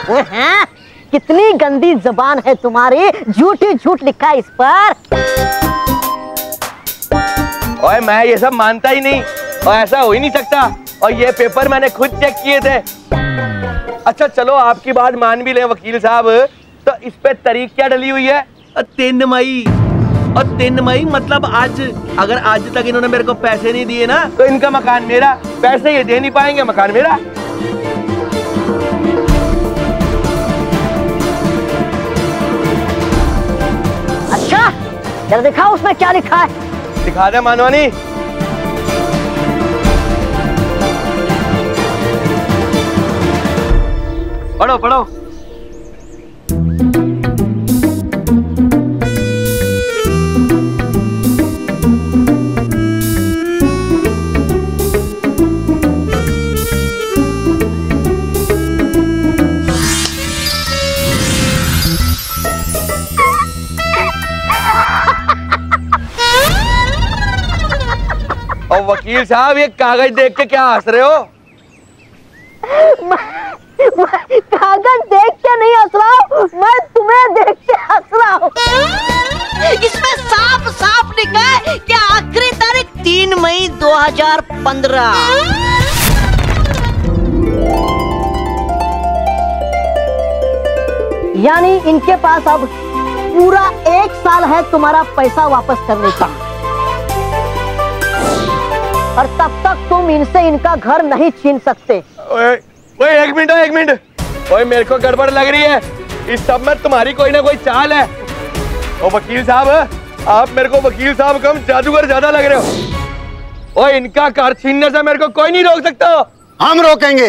[SPEAKER 7] कितनी गंदी जबान है तुम्हारी, झूठ ही झूठ लिखा है इस पर।
[SPEAKER 11] ओए मैं ये सब मानता ही नहीं, और ऐसा हो ही नहीं सकता, और ये पेपर मैंने खुद चेक किए थे। अच्छा चलो आपकी बात मान भी ले वकील साहब, तो इस पे तारीख क्या डली हुई है? तीन मई। और तीन मई मतलब आज, अगर आज तक इन्होंने मेरे को पैसे नहीं दिए ना तो इनका मकान मेरा, पैसे ये दे नहीं पाएंगे, मकान मेरा।
[SPEAKER 7] अच्छा जरा दिखाओ उसमें क्या लिखा है।
[SPEAKER 11] दिखा दे मानवानी। पढ़ो पढ़ो। और वकील साहब ये कागज देख के क्या हंस रहे हो?
[SPEAKER 7] कागज देख के नहीं हंस रहा हूँ, मैं तुम्हें देख के हंस रहा हूँ। इसमें साफ साफ लिखा है कि आखिरी तारीख तीन मई दो हजार पंद्रह। यानी इनके पास अब पूरा एक साल है तुम्हारा पैसा वापस करने का, और तब तक तुम इनसे इनका घर नहीं छीन सकते।
[SPEAKER 11] ओए, ओए एक मिनट एक मिनट, ओए मेरे को गड़बड़ लग रही है, इस सब में तुम्हारी कोई ना कोई चाल है। ओ वकील साहब, आप मेरे को वकील साहब कम जादूगर ज्यादा लग रहे हो। ओए इनका घर छीनने से मेरे को कोई नहीं रोक सकता।
[SPEAKER 5] हम रोकेंगे।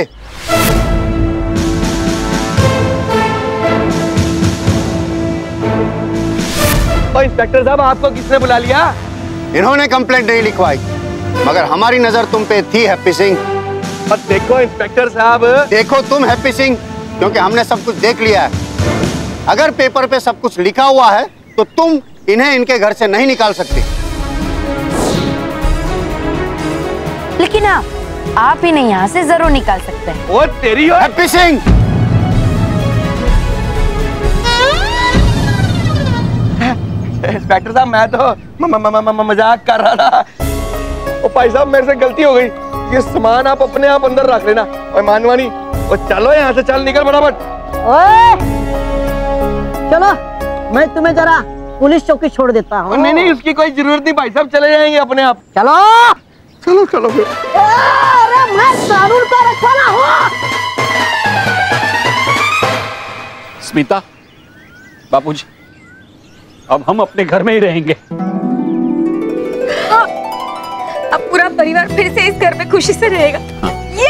[SPEAKER 11] ओ इंस्पेक्टर साहब आपको किसने बुला लिया?
[SPEAKER 5] इन्होंने कंप्लेंट नहीं लिखवाई, मगर हमारी नजर तुम पे थी हैप्पी सिंह।
[SPEAKER 11] पर देखो इंस्पेक्टर साहब,
[SPEAKER 5] देखो तुम हैप्पी सिंह, क्योंकि हमने सब कुछ देख लिया है। अगर पेपर पे सब कुछ लिखा हुआ है तो तुम इन्हें इनके घर से नहीं निकाल सकते।
[SPEAKER 6] लेकिन आप आप इन्हें यहाँ से जरूर निकाल सकते हैं।
[SPEAKER 11] वो तेरी हो
[SPEAKER 5] हैप्पी सिंह।
[SPEAKER 11] इंस्पेक्टर साहब मैं तो मजाक कर रहा था। ओ भाई साहब मेरे से गलती हो गई, ये सामान आप अपने आप अंदर रख लेना। ओए मानवानी, ओ चलो यहाँ से, चल निकल फटाफट।
[SPEAKER 7] ओए चलो मैं तुम्हें जरा पुलिस चौकी छोड़ देता हूँ।
[SPEAKER 11] नहीं नहीं उसकी कोई जरूरत नहीं भाई साहब, चले जाएंगे अपने आप।
[SPEAKER 7] चलो
[SPEAKER 11] चलो चलो।
[SPEAKER 7] अरे मैं कानून का रखवाला हूँ।
[SPEAKER 9] स्मिता, बापूजी, अब हम अपने घर में ही रहेंगे।
[SPEAKER 1] हाँ, अब पूरा परिवार फिर से इस घर में खुशी से रहेगा। ये!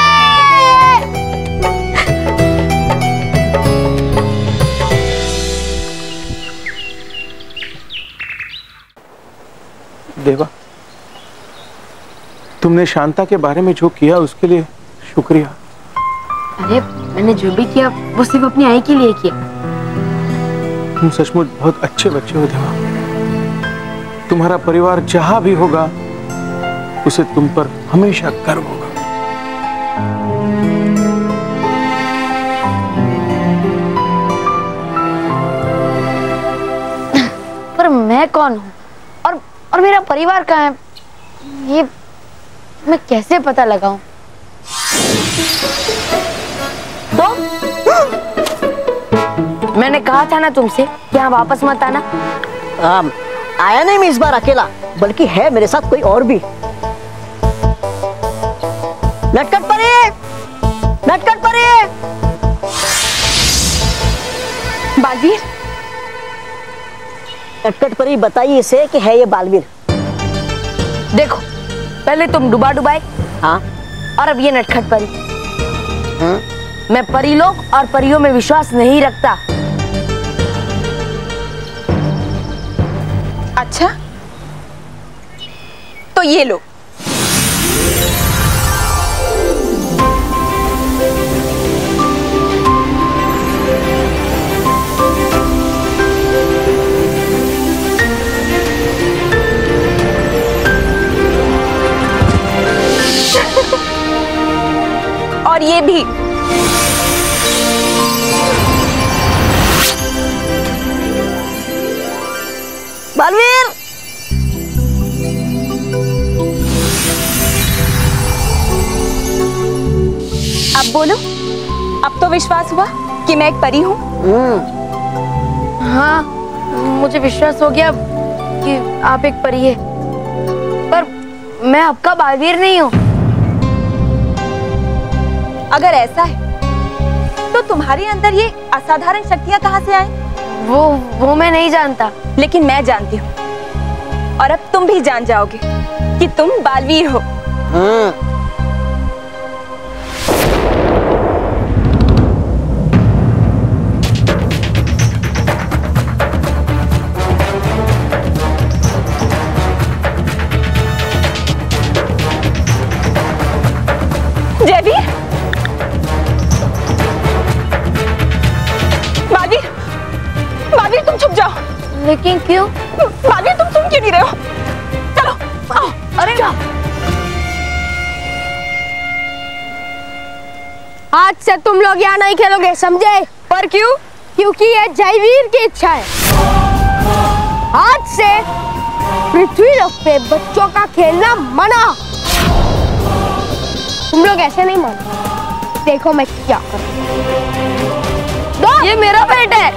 [SPEAKER 4] देवा, तुमने शांता के बारे में जो किया उसके लिए शुक्रिया।
[SPEAKER 6] अरे मैंने जो भी किया वो सिर्फ अपनी आई के लिए किया।
[SPEAKER 4] तुम सचमुच बहुत अच्छे बच्चे हो देवा। तुम्हारा परिवार जहां भी होगा उसे तुम पर हमेशा गर्व होगा।
[SPEAKER 6] पर मैं कौन हूँ और और मेरा परिवार कहाँ है, ये मैं कैसे पता लगाऊं? तो मैंने कहा था ना तुमसे कि यहाँ वापस मत आना।
[SPEAKER 7] आ, आया नहीं मैं इस बार अकेला, बल्कि है मेरे साथ कोई और भी। नटखट परी, नटखट परी।
[SPEAKER 1] बालवीर,
[SPEAKER 7] नटखट परी बताइए इसे कि है ये बालवीर।
[SPEAKER 6] देखो पहले तुम डुबा डुबाए,
[SPEAKER 7] हाँ,
[SPEAKER 6] और अब ये नटखट परी।
[SPEAKER 7] हाँ?
[SPEAKER 6] मैं परी लोक और परियों में विश्वास नहीं रखता।
[SPEAKER 1] अच्छा तो ये लो। और ये भी। बोलो, अब तो विश्वास हुआ कि मैं एक परी हूँ?
[SPEAKER 6] हाँ, मुझे विश्वास हो गया कि आप एक परी है, पर मैं आपका बालवीर नहीं हूँ।
[SPEAKER 1] अगर ऐसा है तो तुम्हारे अंदर ये असाधारण शक्तियाँ कहाँ से आई?
[SPEAKER 6] वो वो मैं नहीं जानता,
[SPEAKER 1] लेकिन मैं जानती हूँ, और अब तुम भी जान जाओगे कि तुम बालवीर हो।
[SPEAKER 7] हाँ।
[SPEAKER 1] जयवीर, बालवीर, बालवीर तुम छुप जाओ।
[SPEAKER 6] लेकिन क्यों?
[SPEAKER 1] बालवीर तुम सुन क्यों नहीं रहे हो? चलो आओ।
[SPEAKER 6] अरे
[SPEAKER 12] आज से तुम लोग यहाँ नहीं खेलोगे, समझे?
[SPEAKER 2] पर क्यों?
[SPEAKER 12] क्योंकि ये जयवीर की इच्छा है। आज से पृथ्वी लोक पे बच्चों का खेलना मना। तुम लोग ऐसे नहीं मानो, देखो मैं क्या करूं।
[SPEAKER 2] ये मेरा पेट है।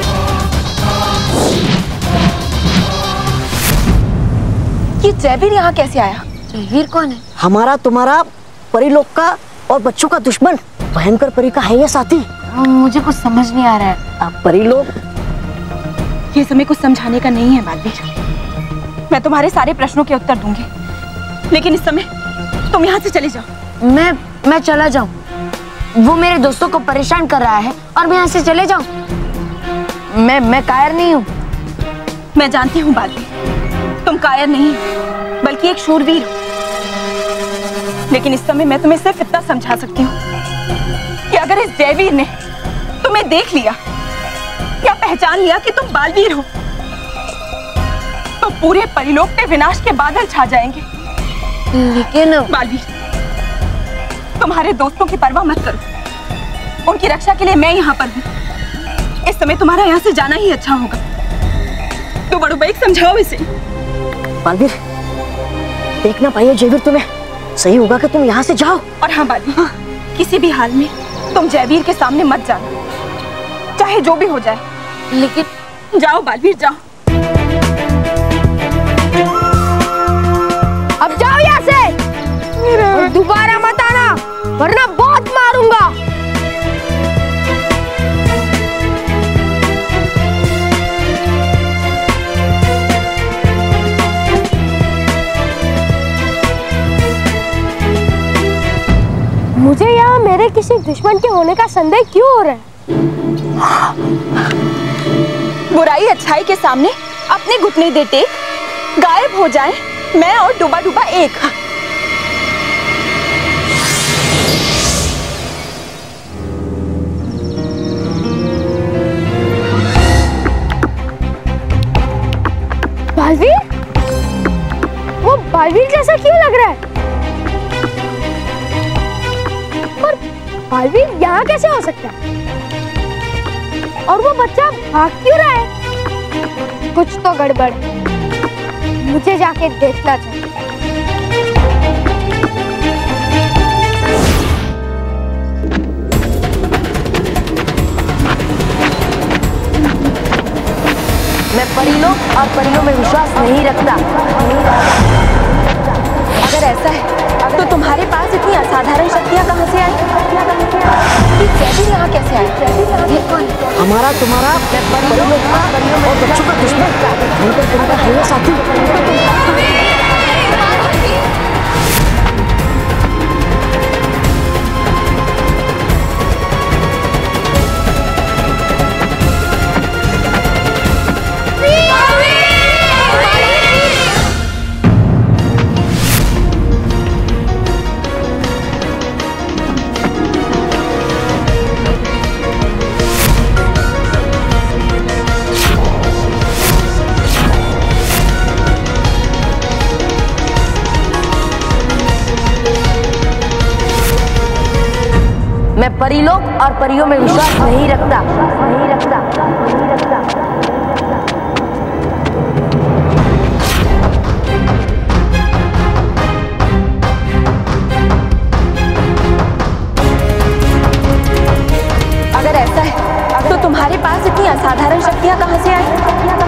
[SPEAKER 1] ये जयवीर यहाँ कैसे आया?
[SPEAKER 6] जयवीर कौन है?
[SPEAKER 7] हमारा तुम्हारा परी लोक का और बच्चों का दुश्मन भयंकर परी का है ये साथी।
[SPEAKER 6] मुझे कुछ समझ नहीं आ रहा है।
[SPEAKER 7] आप परी लोक,
[SPEAKER 1] ये समय कुछ समझाने का नहीं है बालवीर। मैं तुम्हारे सारे प्रश्नों के उत्तर दूंगी, लेकिन इस समय तुम यहाँ से चले जाओ।
[SPEAKER 6] मैं मैं चला जाऊं? वो मेरे दोस्तों को परेशान कर रहा है और मैं यहाँ से चले जाऊं? मैं मैं कायर नहीं हूँ।
[SPEAKER 1] मैं जानती हूँ बालवीर, तुम कायर नहीं बल्कि एक शूरवीर हो। लेकिन इस समय मैं तुम्हें सिर्फ इतना समझा सकती हूँ कि अगर इस जयवीर ने तुम्हें देख लिया या पहचान लिया कि तुम बालवीर हो, तो पूरे परिलोक पे विनाश के बादल छा जाएंगे।
[SPEAKER 6] लेकिन
[SPEAKER 1] बालवीर, तुम्हारे दोस्तों की परवाह मत करो, उनकी रक्षा के लिए मैं यहाँ पर हूँ। इस समय तुम्हारा यहाँ से जाना ही अच्छा होगा। तो बड़ो भाई समझाओ इसे।
[SPEAKER 7] बालवीर, देखना पाइए जयवीर तुम्हें, सही होगा कि तुम यहाँ से जाओ।
[SPEAKER 1] और हाँ बालवीर, हाँ, किसी भी हाल में तुम जयवीर के सामने मत जाना, चाहे जो भी हो जाए।
[SPEAKER 6] लेकिन
[SPEAKER 1] जाओ बालवीर, जाओ।
[SPEAKER 12] अब जाओ यहाँ से, दोबारा मत आना वरना बहुत मारूंगा। मुझे यहाँ मेरे किसी दुश्मन के होने का संदेह क्यों हो रहा है?
[SPEAKER 1] बुराई अच्छाई के सामने अपने घुटने दे टेक, गायब हो जाए मैं और डूबा डूबा एक।
[SPEAKER 12] बालवीर? वो बालवीर जैसा क्यों लग रहा है? पर बालवीर यहाँ कैसे हो सकता है? और वो बच्चा भाग क्यों रहा है? कुछ तो गड़बड़ है, मुझे जाके देखना चाहिए।
[SPEAKER 6] मैं परी लोक और परियों में विश्वास नहीं रखता।
[SPEAKER 1] अगर ऐसा है तो तुम्हारे पास इतनी असाधारण शक्तियाँ कहाँ से आई? ये जयवीर यहाँ कैसे आए? ये कौन?
[SPEAKER 7] हमारा तुम्हारा परी लोक का और बच्चों का दुश्मन भयंकर परी का है ये साथी।
[SPEAKER 6] मैं परी लोक और परियों में विश्वास नहीं रखता नहीं रखता नहीं रखता
[SPEAKER 1] पास इतनी असाधारण शक्तियां कहां से आई?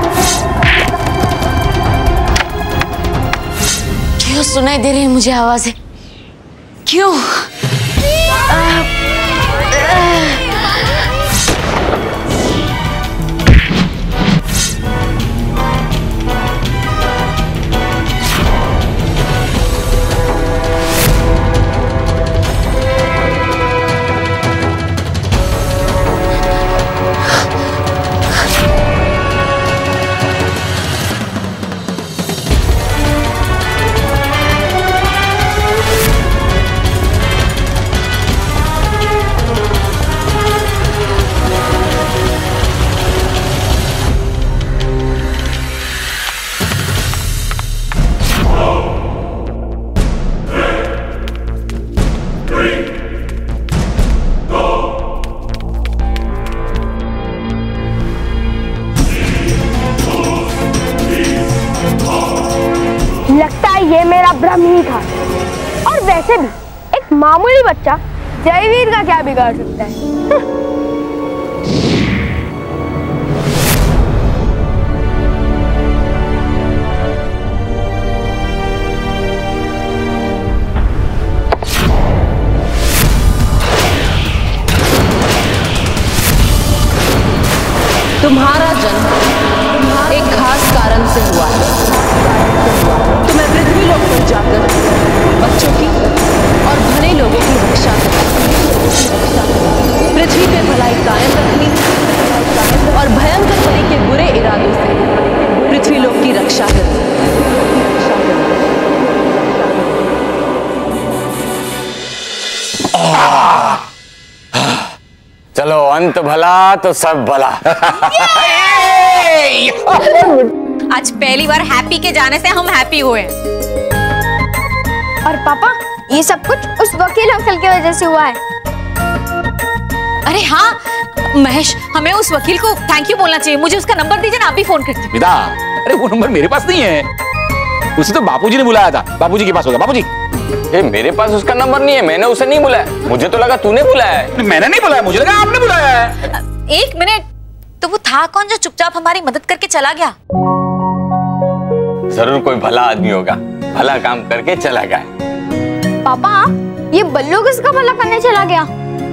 [SPEAKER 6] क्यों सुनाई दे रही है मुझे आवाजें? क्यों? आ, आ,
[SPEAKER 12] भ्रम ही था। और वैसे भी एक मामूली बच्चा जयवीर का क्या बिगाड़ सकता है?
[SPEAKER 15] तुम्हारा जन्म एक खास कारण से हुआ है। तुम्हें पृथ्वी लोक पर जाकर बच्चों की और भले लोगों की रक्षा करनी, पृथ्वी पे भलाई कायम रखनी और भयंकर परी के बुरे इरादों से पृथ्वी लोक की रक्षा करनी।
[SPEAKER 10] चलो अंत भला तो सब भला।
[SPEAKER 1] आज पहली बार हैप्पी के जाने से हम हैप्पी हुए।
[SPEAKER 12] और पापा ये सब कुछ उस वकील अंकल की वजह से हुआ है।
[SPEAKER 1] अरे हाँ महेश, हमें उस वकील को थैंक यू बोलना चाहिए। मुझे उसका नंबर दीजिए ना, आप भी फोन करती।
[SPEAKER 9] विदा, अरे वो नंबर मेरे पास नहीं है, उसे तो बापूजी ने बुलाया था। बापूजी के पास होगा। बापूजी,
[SPEAKER 10] ये मेरे पास उसका नंबर नहीं है, मैंने उसे नहीं बुलाया। मुझे तो लगा तूने बुलाया है।
[SPEAKER 9] मैंने नहीं बुलाया, मुझे लगा आपने बुलाया है।
[SPEAKER 1] एक मिनट, तो वो था कौन जो चुपचाप हमारी मदद करके चला गया?
[SPEAKER 10] जरूर कोई भला आदमी होगा, भला काम करके चला गया।
[SPEAKER 12] पापा ये बल्लू किसका भला करने चला गया?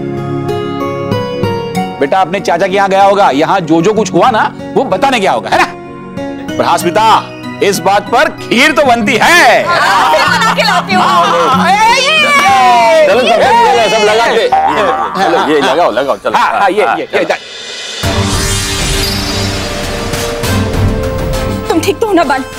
[SPEAKER 9] बेटा अपने चाचा के यहाँ गया होगा, यहाँ जो जो कुछ हुआ ना वो बताने गया होगा, है ना? प्रहास पिता, इस बात पर खीर तो बनती है।
[SPEAKER 10] चलो सब लगा के, चलो ये लगाओ लगाओ चलो।
[SPEAKER 9] हाँ, हाँ, ये, ये, ये,
[SPEAKER 1] तुम ठीक तो हो ना बाल?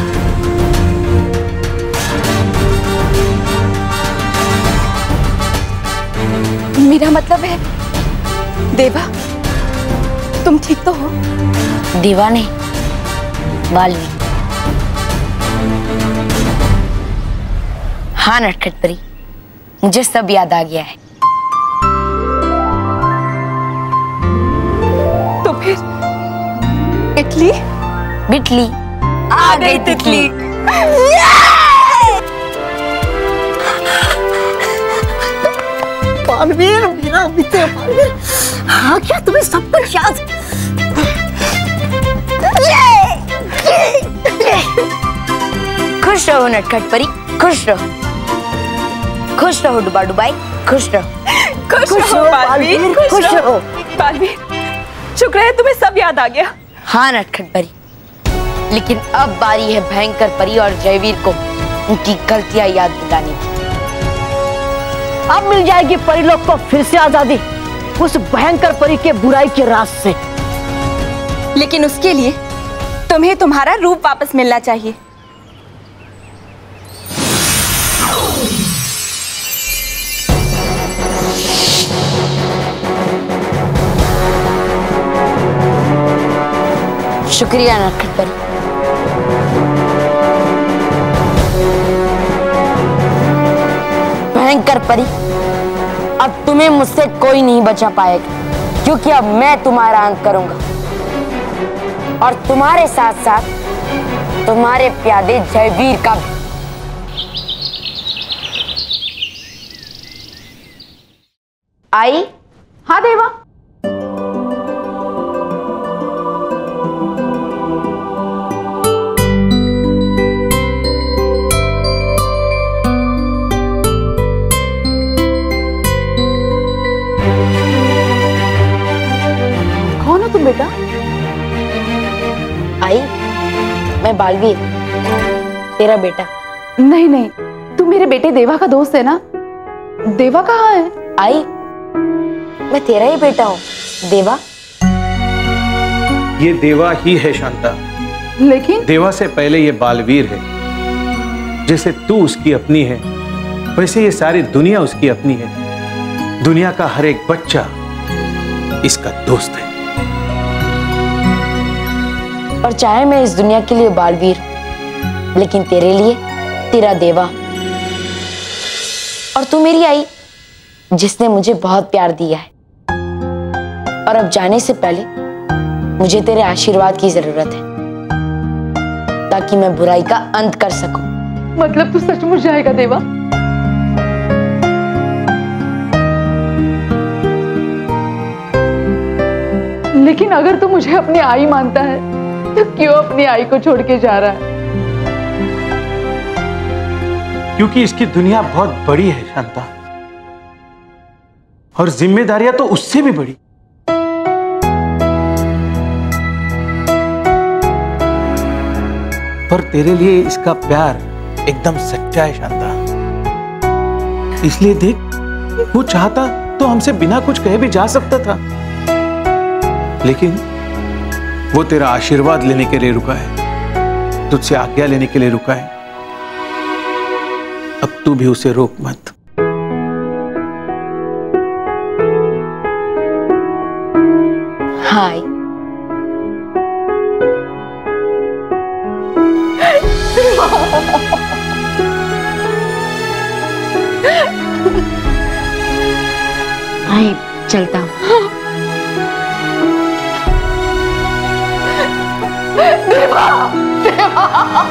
[SPEAKER 1] मेरा मतलब है देवा, तुम ठीक तो हो?
[SPEAKER 6] देवा नहीं, बालवीर। हाँ नटखट परी, मुझे सब याद आ गया है।
[SPEAKER 1] तो फिर इटली
[SPEAKER 6] बिटली
[SPEAKER 1] आ गई तितली।
[SPEAKER 7] बालवीर, मेरा मित्र बालवीर, हाँ क्या तुम्हें सब कुछ याद?
[SPEAKER 6] खुश रहो नटखट परी, खुश रहो, खुश रहो डुबा डुबाई, खुश रहो,
[SPEAKER 1] खुश रहो बालवीर, खुश रहो बालवीर। शुक्र है तुम्हें सब याद आ गया।
[SPEAKER 6] हाँ नटखट परी, लेकिन अब बारी है भयंकर परी और जयवीर को उनकी गलतियां याद दिलाने की।
[SPEAKER 7] अब मिल जाएगी परी लोक को फिर से आजादी उस भयंकर परी के बुराई के राज से।
[SPEAKER 1] लेकिन उसके लिए तुम्हें तुम्हारा रूप वापस मिलना चाहिए।
[SPEAKER 6] शुक्रिया नटखट परी। भयंकर परी, अब तुम्हें मुझसे कोई नहीं बचा पाएगा, क्योंकि अब मैं तुम्हारा अंत करूंगा और तुम्हारे साथ साथ तुम्हारे प्यादे जयवीर का भी। आई?
[SPEAKER 12] हाँ देवा।
[SPEAKER 6] कौन बेटा? आई, मैं बालवीर, तेरा बेटा।
[SPEAKER 15] नहीं नहीं, तू मेरे बेटे देवा का दोस्त है ना? देवा कहाँ है?
[SPEAKER 6] आई, मैं तेरा ही बेटा हूँ, देवा।
[SPEAKER 4] ये देवा ही है शांता,
[SPEAKER 15] लेकिन
[SPEAKER 4] देवा से पहले ये बालवीर है। जैसे तू उसकी अपनी है, वैसे ये सारी दुनिया उसकी अपनी है। दुनिया का हर एक बच्चा इसका दोस्त है।
[SPEAKER 6] और चाहे मैं इस दुनिया के लिए बालवीर, लेकिन तेरे लिए तेरा देवा। और तू मेरी आई, जिसने मुझे बहुत प्यार दिया है। और अब जाने से पहले मुझे तेरे आशीर्वाद की जरूरत है, ताकि मैं बुराई का अंत कर सकूं।
[SPEAKER 15] मतलब तू सचमुच जाएगा देवा? लेकिन अगर तू मुझे अपनी आई मानता है, तो क्यों अपनी आई को छोड़ के जा रहा है?
[SPEAKER 4] क्योंकि इसकी दुनिया बहुत बड़ी है शांता, और जिम्मेदारियां तो उससे भी बड़ी। पर तेरे लिए इसका प्यार एकदम सच्चा है शांता। इसलिए देख, वो चाहता तो हमसे बिना कुछ कहे भी जा सकता था, लेकिन वो तेरा आशीर्वाद लेने के लिए रुका है, तुझसे आज्ञा लेने के लिए रुका है। अब तू भी उसे रोक मत।
[SPEAKER 6] हाय। आई, चलता हूँ।
[SPEAKER 15] देवा, देवा।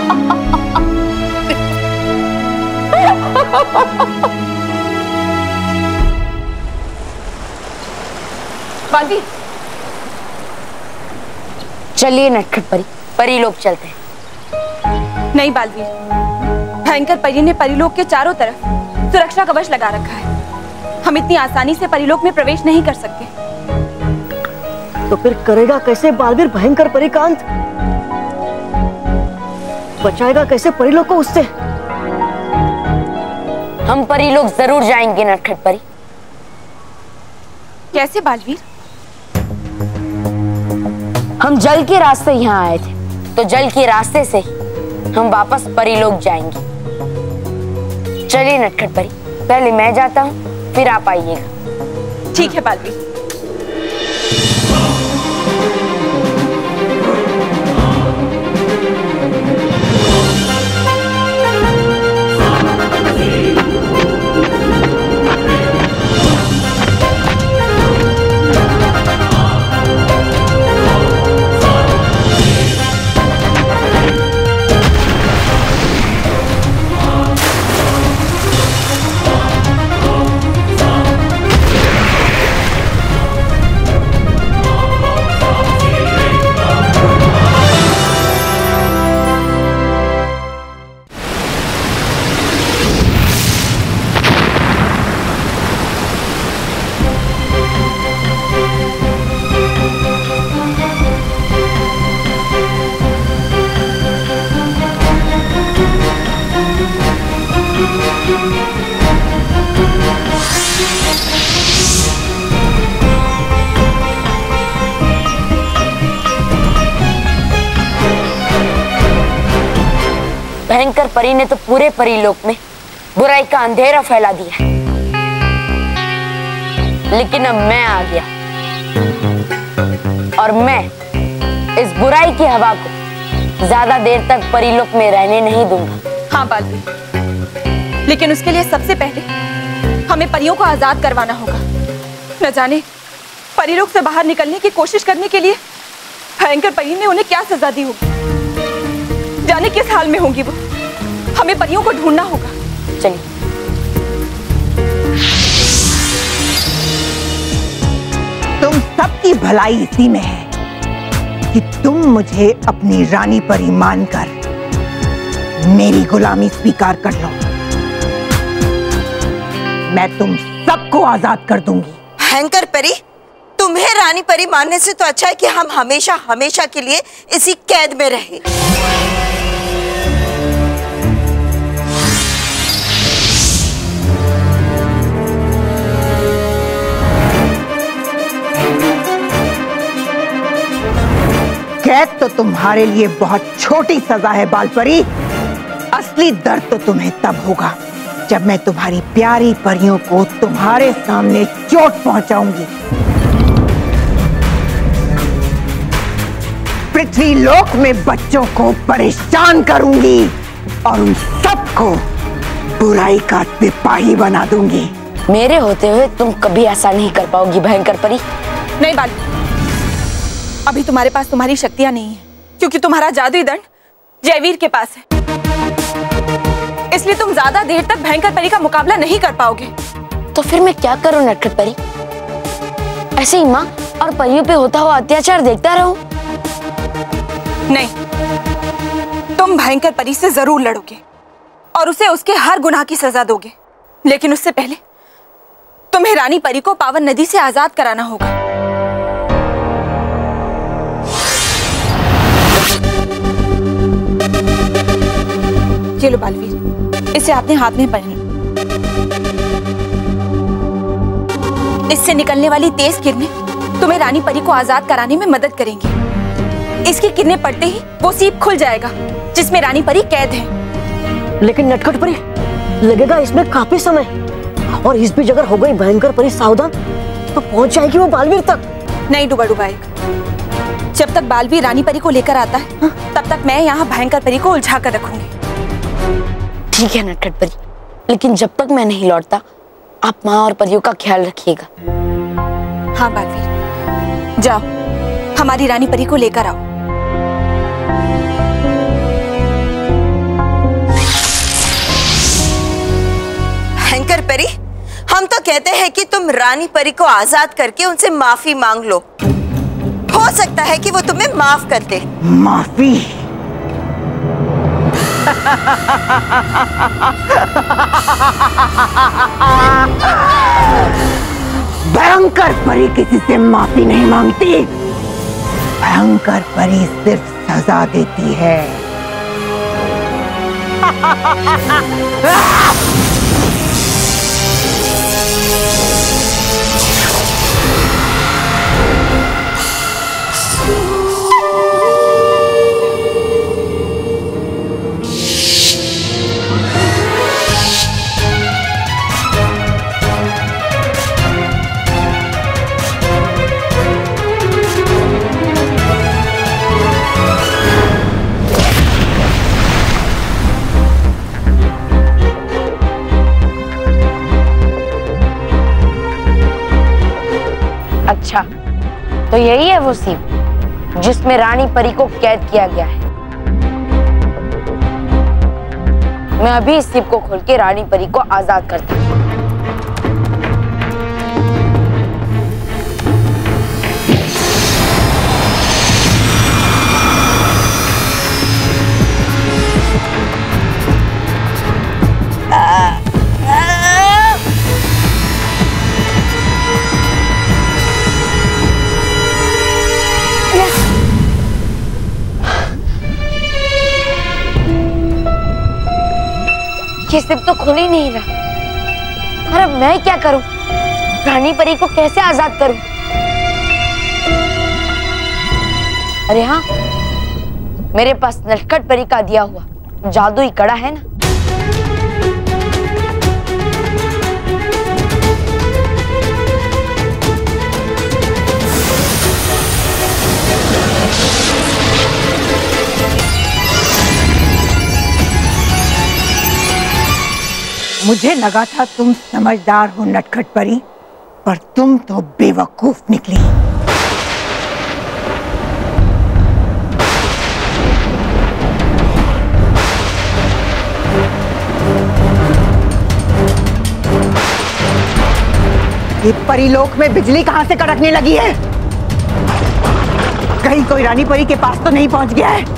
[SPEAKER 1] बालवीर,
[SPEAKER 6] चलिए नटखट परी, परी लोक चलते हैं।
[SPEAKER 1] नहीं बालवीर, भयंकर परी ने परीलोक के चारों तरफ सुरक्षा कवच लगा रखा है। हम इतनी आसानी से परीलोक में प्रवेश नहीं कर सकते।
[SPEAKER 7] तो फिर करेगा कैसे बालवीर भयंकर परी का अंत? बचाएगा कैसे परीलोक को उससे?
[SPEAKER 6] हम परीलोक जरूर जाएंगे नटखट परी।
[SPEAKER 1] कैसे बालवीर?
[SPEAKER 6] हम जल के रास्ते यहाँ आए थे, तो जल के रास्ते से ही हम वापस परीलोक जाएंगे। चलिए नटखट परी, पहले मैं जाता हूँ, फिर आप आइएगा।
[SPEAKER 1] ठीक है बालवीर।
[SPEAKER 6] भयंकर परी ने तो पूरे परीलोक में बुराई का अंधेरा फैला दिया, लेकिन अब मैं आ गया और मैं इस बुराई की हवा को ज्यादा देर तक परीलोक में रहने नहीं दूंगा।
[SPEAKER 1] हाँ बालवीर, लेकिन उसके लिए सबसे पहले हमें परियों को आजाद करवाना होगा। न जाने परीलोक से बाहर निकलने की कोशिश करने के लिए भयंकर परी ने उन्हें क्या सजा दी होगी। जाने किस हाल में होंगी वो। हमें परियों को ढूंढना होगा।
[SPEAKER 6] चलिए।
[SPEAKER 3] तुम सबकी भलाई इसी में है कि तुम मुझे अपनी रानी परी मानकर मेरी गुलामी स्वीकार कर लो। मैं तुम सबको आजाद कर दूंगी।
[SPEAKER 14] भयंकर परी, तुम तुम्हें रानी परी मानने से तो अच्छा है कि हम हमेशा हमेशा के लिए इसी कैद में रहे।
[SPEAKER 3] कैद तो तुम्हारे लिए बहुत छोटी सजा है बालपरी। असली दर्द तो तुम्हें तब होगा जब मैं तुम्हारी प्यारी परियों को तुम्हारे सामने चोट पहुंचाऊंगी। पृथ्वी लोक में बच्चों को परेशान करूंगी और उन सबको बुराई का सिपाही बना दूंगी।
[SPEAKER 6] मेरे होते हुए तुम कभी ऐसा नहीं कर पाओगी भयंकर परी।
[SPEAKER 1] नहीं बाल, अभी तुम्हारे पास तुम्हारी शक्तियां नहीं है, क्योंकि तुम्हारा जादुई दंड जयवीर के पास है। इसलिए तुम ज्यादा देर तक भयंकर परी का मुकाबला नहीं कर पाओगे।
[SPEAKER 6] तो फिर मैं क्या करूं नटखट परी? ऐसे ही माँ और परियों पे होता हुआ अत्याचार देखता रहूं?
[SPEAKER 1] नहीं, तुम भयंकर परी से जरूर लड़ोगे और उसे उसके हर गुनाह की सजा दोगे, लेकिन उससे पहले तुम्हें रानी परी को पावन नदी से आजाद कराना होगा। ये लो बालवीर, इसे आपने हाथ में पहन लो। इससे निकलने वाली तेज किरणें तुम्हें रानी परी को आजाद कराने में मदद करेंगी। इसकी किरणें पड़ते ही वो सीप खुल जाएगा जिसमें रानी परी कैद है।
[SPEAKER 7] लेकिन नटखट परी, लगेगा इसमें काफी समय, और इस बीच अगर हो गई भयंकर परी सावधान तो पहुंच जाएगी वो बालवीर तक।
[SPEAKER 1] नहीं डुबा डुबाएगा। जब तक बालवीर रानी परी को लेकर आता है, तब तक मैं यहाँ भयंकर परी को उलझा कर रखूंगी।
[SPEAKER 6] ठीक है नटखट परी, लेकिन जब तक मैं नहीं लौटता आप माँ और परियों का ख्याल रखिएगा।
[SPEAKER 1] हाँ बालवीर, जाओ हमारी रानी परी को लेकर आओ।
[SPEAKER 14] भयंकर परी, हम तो कहते हैं कि तुम रानी परी को आजाद करके उनसे माफी मांग लो। हो सकता है कि वो तुम्हें माफ कर दे।
[SPEAKER 3] माफी? भयंकर परी किसी से माफी नहीं मांगती। भयंकर परी सिर्फ सजा देती है।
[SPEAKER 6] अच्छा, तो यही है वो सीप जिसमें रानी परी को कैद किया गया है। मैं अभी इस सीप को खोल के रानी परी को आजाद करती हूँ। ये सिप तो खुल ही नहीं रहा। और अब मैं क्या करूं? रानी परी को कैसे आजाद करूं? अरे हाँ, मेरे पास नटखट परी का दिया हुआ जादुई कड़ा है ना।
[SPEAKER 3] मुझे लगा था तुम समझदार हो नटखट परी, पर तुम तो बेवकूफ निकली। ये परीलोक में बिजली कहां से कड़कने लगी है? कहीं कोई रानी परी के पास तो नहीं पहुंच गया है?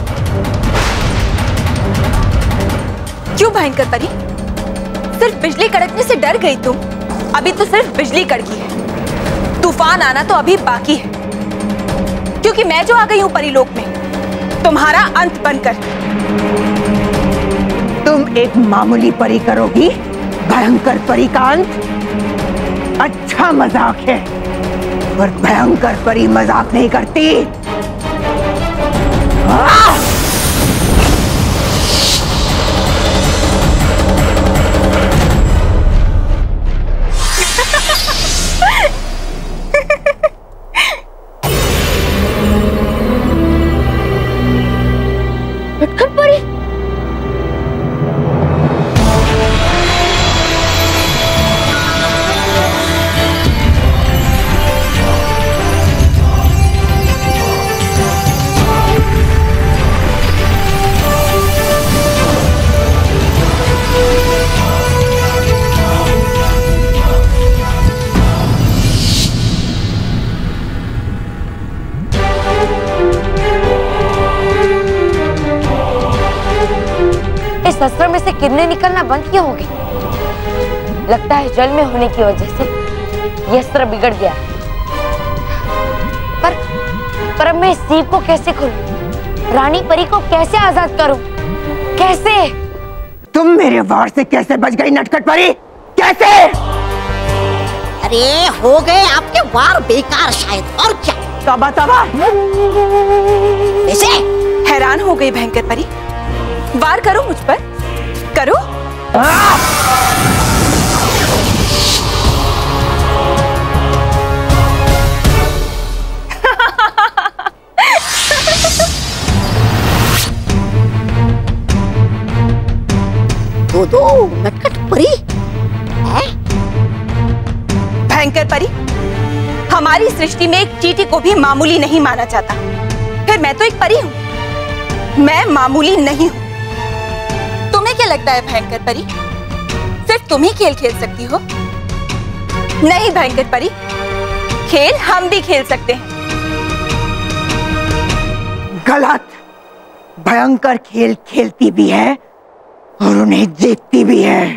[SPEAKER 1] क्यों भयंकर परी, सिर्फ बिजली कड़कने से डर गई तुम? अभी तो सिर्फ बिजली कड़की है, तूफान तूफान आना तो अभी बाकी है, क्योंकि मैं जो आ गई हूं परीलोक में तुम्हारा अंत बनकर।
[SPEAKER 3] तुम एक मामूली परी करोगी भयंकर परी का अंत? अच्छा मजाक है, पर भयंकर परी मजाक नहीं करती।
[SPEAKER 12] नटखट परी,
[SPEAKER 6] शस्त्र में से किरणें निकलना बंद क्यों हो गई? लगता है जल में होने की वजह से यह अस्त्र बिगड़ गया। पर पर अब मैं इस सीप को कैसे खोलूं? रानी परी को कैसे आजाद करूं? कैसे?
[SPEAKER 3] तुम मेरे वार से कैसे बच गई नटखट परी? कैसे?
[SPEAKER 16] अरे हो गए आपके वार बेकार शायद, और क्या?
[SPEAKER 3] तबा तबा
[SPEAKER 16] ऐसे
[SPEAKER 1] हैरान हो गई भयंकर परी। वार करो मुझ पर, करो।
[SPEAKER 16] दो दो नटखट परी है?
[SPEAKER 1] भयंकर परी, हमारी सृष्टि में एक चींटी को भी मामूली नहीं माना जाता। फिर मैं तो एक परी हूँ, मैं मामूली नहीं हूँ। तुम्हें क्या लगता है भयंकर परी, सिर्फ तुम ही खेल खेल सकती हो? नहीं भयंकर परी, खेल हम भी खेल सकते हैं।
[SPEAKER 3] गलत। भयंकर खेल खेलती भी है और उन्हें जीतती भी है।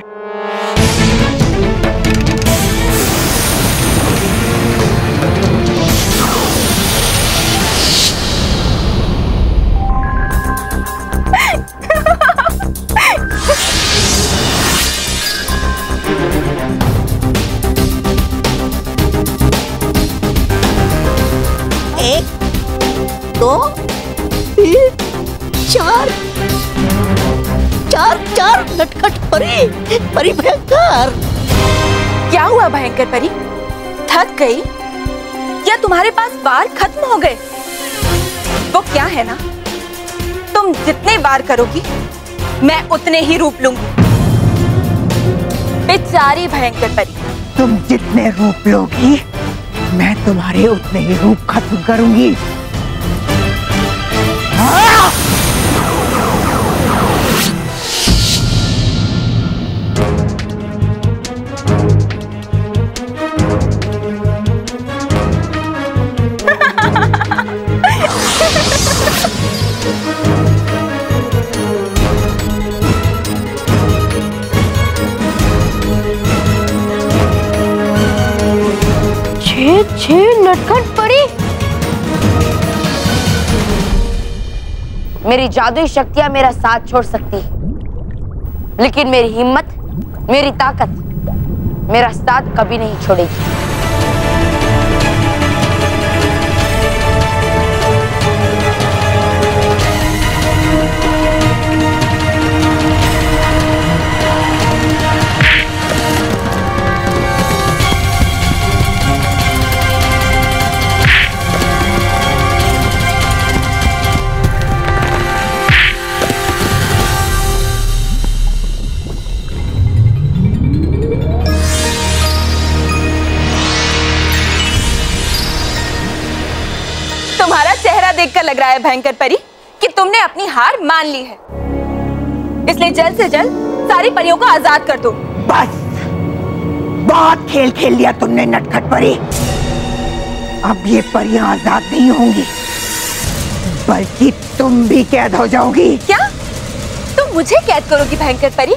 [SPEAKER 16] दो तीन चार चार चार नटखट परी, परी भयंकर।
[SPEAKER 1] क्या हुआ भयंकर परी, थक गई या तुम्हारे पास वार खत्म हो गए? वो क्या है ना, तुम जितने वार करोगी मैं उतने ही रूप लूंगी। बेचारी भयंकर परी,
[SPEAKER 3] तुम जितने रूप लोगी मैं तुम्हारे उतने ही रूप खत्म करूंगी।
[SPEAKER 12] छह छह नटखट परी।
[SPEAKER 6] मेरी जादुई शक्तियां मेरा साथ छोड़ सकती है, लेकिन मेरी हिम्मत, मेरी ताकत मेरा साथ कभी नहीं छोड़ेगी।
[SPEAKER 1] देखकर लग रहा है भयंकर परी कि तुमने अपनी हार मान ली है, इसलिए जल्द से जल्द सारी परियों को आजाद कर दो।
[SPEAKER 3] बस, बहुत खेल खेल लिया तुमने नटखट परी। अब ये परियां आजाद नहीं होंगी, बल्कि तुम भी कैद हो जाओगी।
[SPEAKER 1] क्या तुम मुझे कैद करोगी भयंकर परी?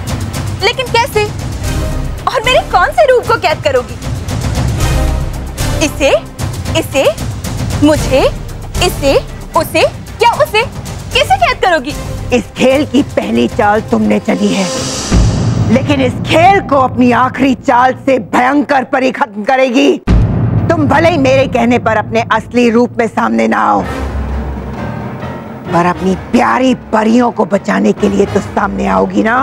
[SPEAKER 1] लेकिन कैसे? और मेरे कौन से रूप को कैद करोगी? इसे, इसे, मुझे, इसे, उसे, क्या उसे कैसे कैद करोगी?
[SPEAKER 3] इस खेल की पहली चाल तुमने चली है, लेकिन इस खेल को अपनी आखिरी चाल से भयंकर परी खत्म करेगी। तुम भले ही मेरे कहने पर अपने असली रूप में सामने ना आओ, पर अपनी प्यारी परियों को बचाने के लिए तो सामने आओगी ना।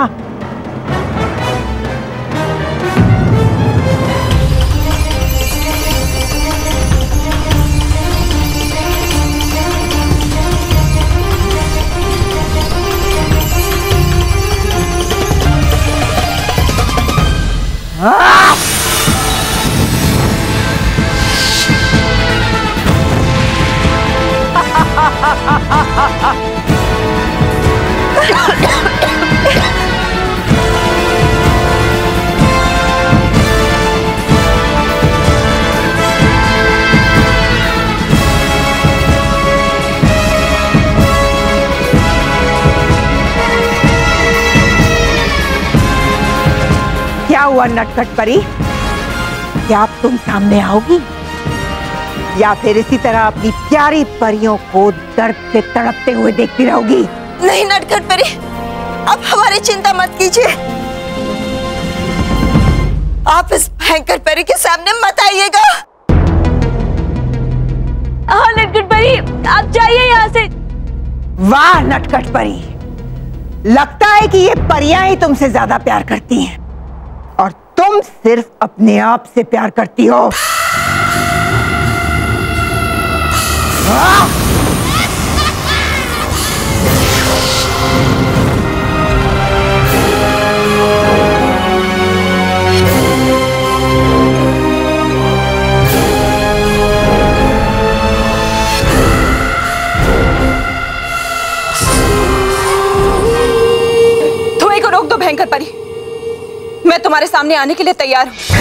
[SPEAKER 3] क्या हुआ नटखट परी? क्या अब तुम सामने आओगी या फिर इसी तरह अपनी प्यारी परियों को दर्द से तड़पते हुए देखती रहोगी?
[SPEAKER 14] नहीं नटखट परी, अब हमारी चिंता मत कीजिए। आप इस भयंकर परी के सामने मत आइएगा।
[SPEAKER 1] हाँ नटखट परी, आप जाइए यहाँ से।
[SPEAKER 3] वाह नटखट परी, लगता है कि ये परियां ही तुमसे ज्यादा प्यार करती हैं और तुम सिर्फ अपने आप से प्यार करती हो।
[SPEAKER 1] धुएं को रोक दो भयंकर परी, मैं तुम्हारे सामने आने के लिए तैयार हूं।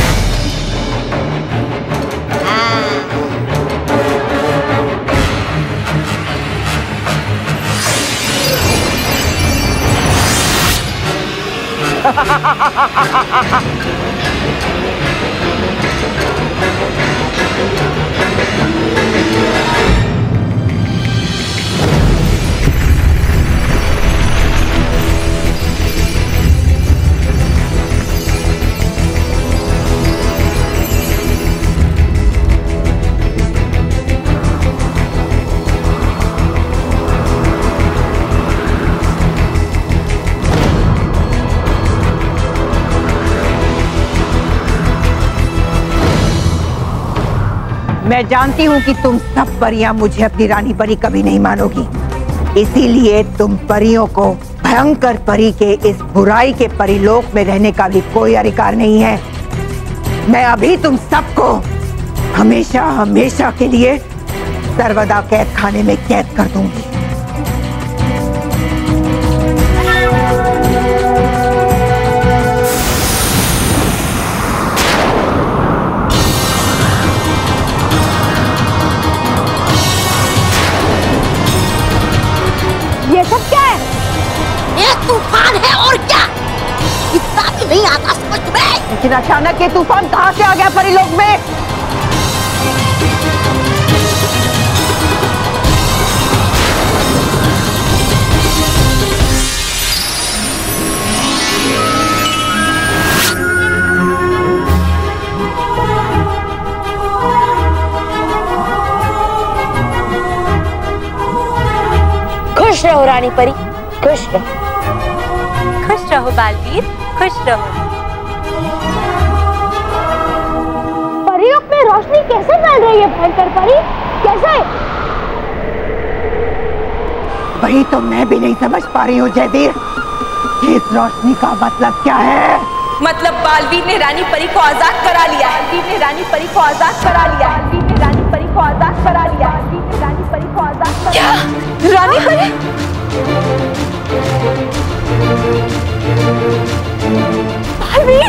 [SPEAKER 3] मैं जानती हूँ कि तुम सब परियां मुझे अपनी रानी परी कभी नहीं मानोगी, इसीलिए तुम परियों को भयंकर परी के इस बुराई के परिलोक में रहने का भी कोई अधिकार नहीं है। मैं अभी तुम सबको हमेशा हमेशा के लिए सर्वदा कैद खाने में कैद कर दूंगी।
[SPEAKER 12] ये सब क्या है?
[SPEAKER 16] ये तूफान है और क्या? इतना भी नहीं आता समझ में।
[SPEAKER 3] लेकिन अचानक ये तूफान कहाँ से आ गया परिलोक में?
[SPEAKER 6] खुश रहो रानी परी, खुश रहो।
[SPEAKER 1] खुश रहो बालवीर, खुश रहो।
[SPEAKER 12] परियों में रोशनी कैसे फैल रही है भयंकर परी? कैसे?
[SPEAKER 3] वही तो मैं भी नहीं समझ पा रही हूँ जयवीर, इस रोशनी का मतलब क्या है?
[SPEAKER 1] मतलब बालवीर ने रानी परी को आजाद करा लिया है। बालवीर ने रानी परी को आजाद करा लिया है। बालवीर ने रानी परी को आजाद करा लिया है। बालवीर ने रानी परी को आजाद करा। क्या? रानी परी? बालवीर?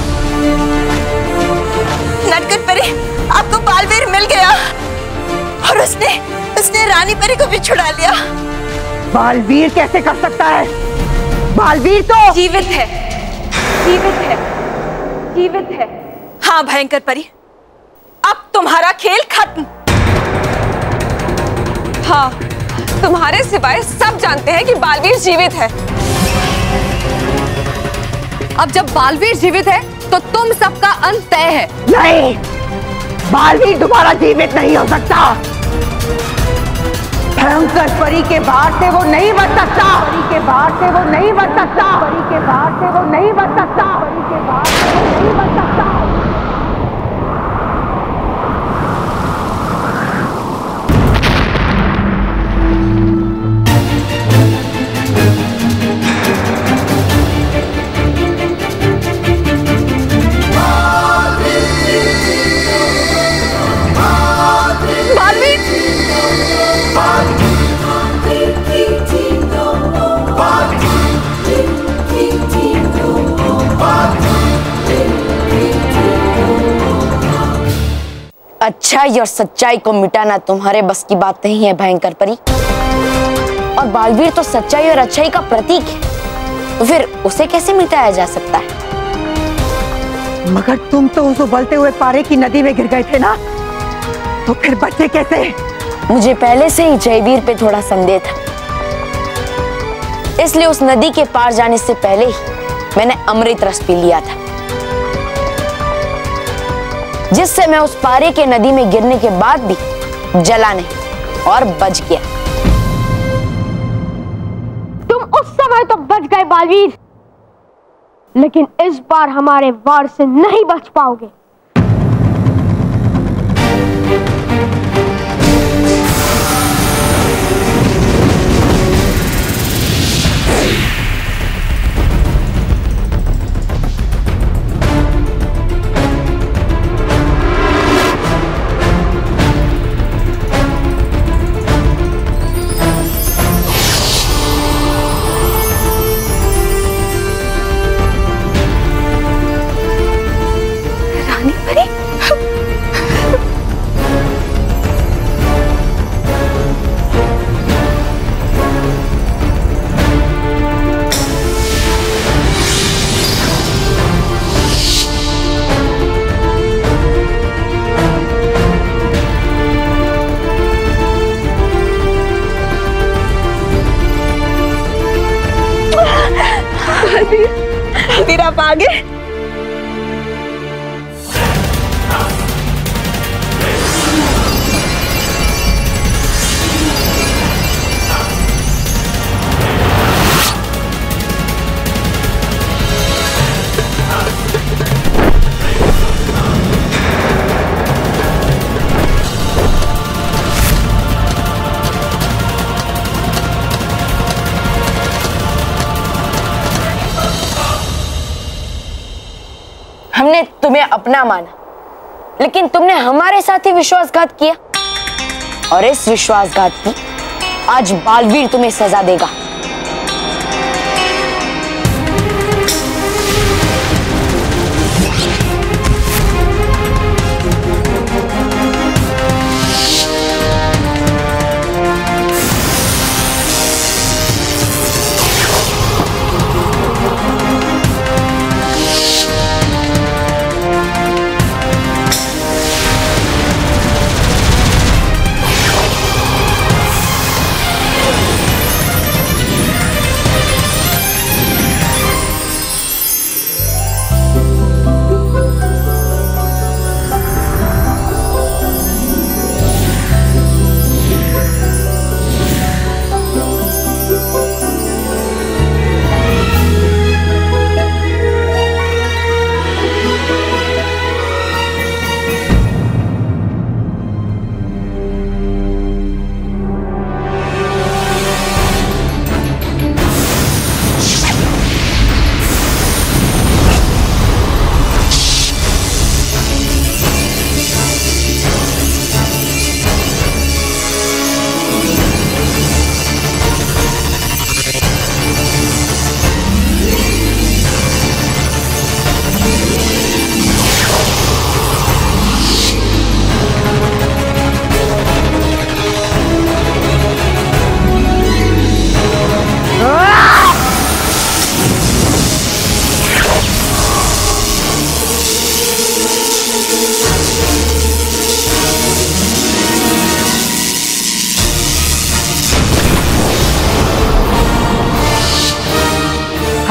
[SPEAKER 14] नटखट परी, आपको बालवीर मिल गया और उसने उसने रानी परी को भी छुड़ा लिया।
[SPEAKER 3] बालवीर कैसे कर सकता है? बालवीर तो
[SPEAKER 1] जीवित है, जीवित है, जीवित है। हाँ भयंकर परी, अब
[SPEAKER 2] तुम्हारा खेल खत्म। हाँ, तुम्हारे सिवाय सब जानते हैं कि बालवीर जीवित है। अब जब बालवीर जीवित है तो तुम सबका अंत तय है।
[SPEAKER 3] नहीं, बालवीर दोबारा जीवित नहीं हो सकता। भयंकर परी के बाहर से वो नहीं बच सकता। परी के बाहर से वो नहीं बच सकता। परी के बाहर से वो नहीं बच सकता। परी के बाहर से वो नहीं बच सकता।
[SPEAKER 6] अच्छाई और सच्चाई को मिटाना तुम्हारे बस की बात नहीं है भयंकर परी। और बालवीर तो सच्चाई और अच्छाई का प्रतीक है, तो फिर उसे कैसे मिटाया जा सकता है?
[SPEAKER 3] मगर तुम तो उस उबलते हुए पारे की नदी में गिर गए थे ना, तो फिर बचे कैसे?
[SPEAKER 6] मुझे पहले से ही जयवीर पे थोड़ा संदेह था, इसलिए उस नदी के पार जाने से पहले ही मैंने अमृत रस पी लिया था, जिससे मैं उस पारे के नदी में गिरने के बाद भी जला नहीं और बच गया।
[SPEAKER 12] तुम उस समय तो बच गए बालवीर, लेकिन इस बार हमारे वार से नहीं बच पाओगे।
[SPEAKER 2] फिर आप आगे।
[SPEAKER 6] हमने तुम्हें अपना माना, लेकिन तुमने हमारे साथ ही विश्वासघात किया, और इस विश्वासघात की आज बालवीर तुम्हें सजा देगा।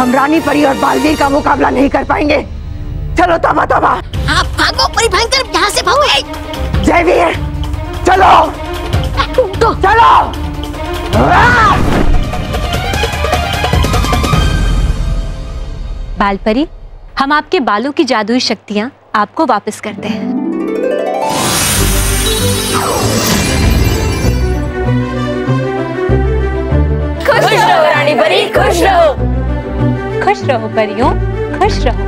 [SPEAKER 3] हम रानी परी और बालवीर का मुकाबला नहीं कर पाएंगे। चलो तबा तबा।
[SPEAKER 16] आप भागो परी भयंकर, यहाँ से भागो।
[SPEAKER 3] जयवीर चलो तो चलो।
[SPEAKER 17] बालपरी, हम आपके बालों की जादुई शक्तियाँ आपको वापस करते हैं।
[SPEAKER 2] खुश रहो रानी परी, खुश रहो।
[SPEAKER 17] खुश रहो परियों, खुश रहो।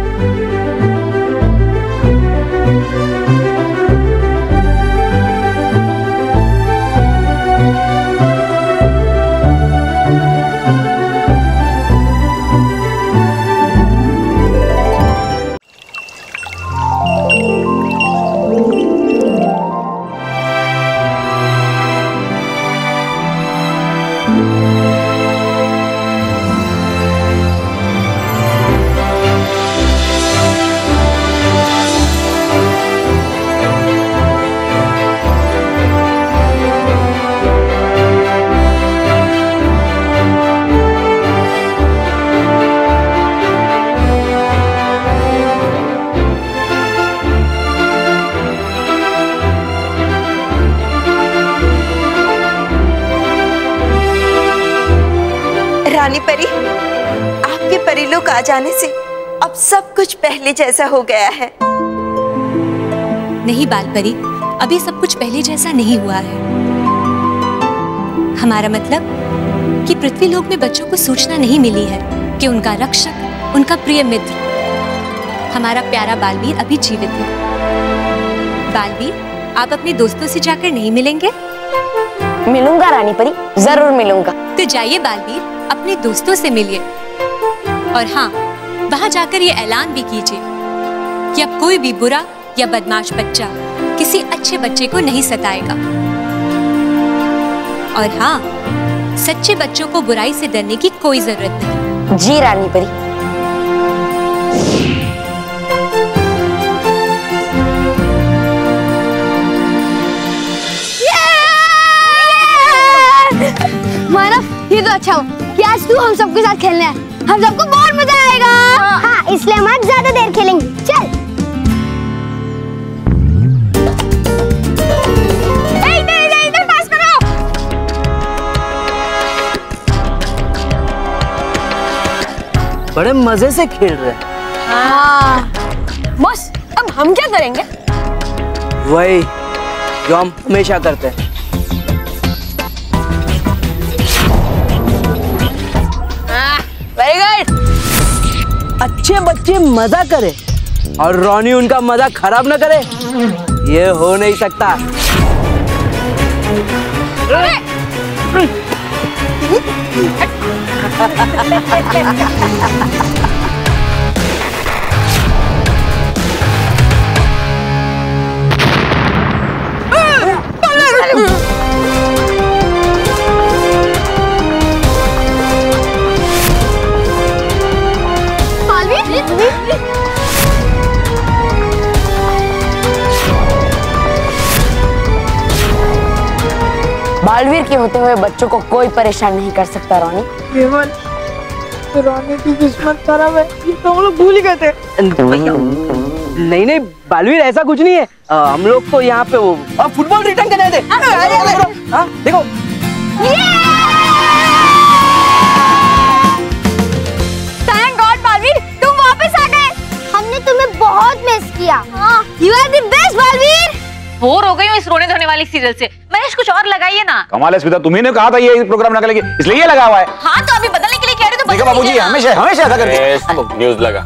[SPEAKER 14] रानी परी, आपके परी लोक आ जाने से अब सब कुछ पहले जैसा हो गया है।
[SPEAKER 17] नहीं बालपरी, अभी सब कुछ पहले जैसा नहीं हुआ है। हमारा मतलब कि पृथ्वी लोक में बच्चों को सूचना नहीं मिली है कि उनका रक्षक, उनका प्रिय मित्र, हमारा प्यारा बालवीर अभी जीवित है। बालवीर, आप अपने दोस्तों से जाकर नहीं मिलेंगे?
[SPEAKER 6] मिलूंगा रानी परी, जरूर मिलूंगा।
[SPEAKER 17] तो जाइए बालवीर, अपने दोस्तों से मिलिए। और हाँ, वहां जाकर ये ऐलान भी कीजिए कि अब कोई भी बुरा या बदमाश बच्चा किसी अच्छे बच्चे को नहीं सताएगा। और हाँ, सच्चे बच्चों को बुराई से डरने की कोई जरूरत नहीं।
[SPEAKER 6] जी रानी परी।
[SPEAKER 12] मानव, ये तो अच्छा हो कि आज तू हम सबके साथ खेलने है। हम सबको बहुत मजा आएगा। हाँ, इसलिए हम आज ज्यादा देर खेलेंगे। चल। ए, इधर इधर इधर पास करो।
[SPEAKER 7] बड़े मजे से खेल रहे हैं।
[SPEAKER 12] हाँ। बस अब हम क्या करेंगे?
[SPEAKER 7] वही जो हम हमेशा करते हैं।
[SPEAKER 12] Very good.
[SPEAKER 7] अच्छे बच्चे मजा करे और रोनी उनका मजा खराब ना करे, ये हो नहीं सकता।
[SPEAKER 6] बालवीर के होते हुए बच्चों को कोई परेशान नहीं कर सकता रोनी।
[SPEAKER 18] विवन, तो रोनी की किस्मत खराब है, ये तो हम लोग भूल ही गए थे।
[SPEAKER 7] नहीं नहीं बालवीर, ऐसा कुछ नहीं है। आ, हम लोग को यहाँ पे वो फुटबॉल रिटर्न करने थे। हाँ, देखो।
[SPEAKER 12] थैंक गॉड बालवीर, तुम वापस आ गए। हमने तुम्हें बहुत मिस किया। You are the best Baalveer.
[SPEAKER 15] Bore हो गई हूँ इस रोने धोने वाली सीरियल से। मैंने कुछ और लगाइए ना।
[SPEAKER 9] कमाल है स्मिता, तुम्ही ने कहा था ये प्रोग्राम ना करेंगे, इसलिए ये लगा हुआ है।
[SPEAKER 15] हाँ, तो अभी बदलने के लिए कह रहे तो
[SPEAKER 9] देखो बाबूजी, हमेशा हमेशा ऐसा करते
[SPEAKER 10] हैं। न्यूज लगा।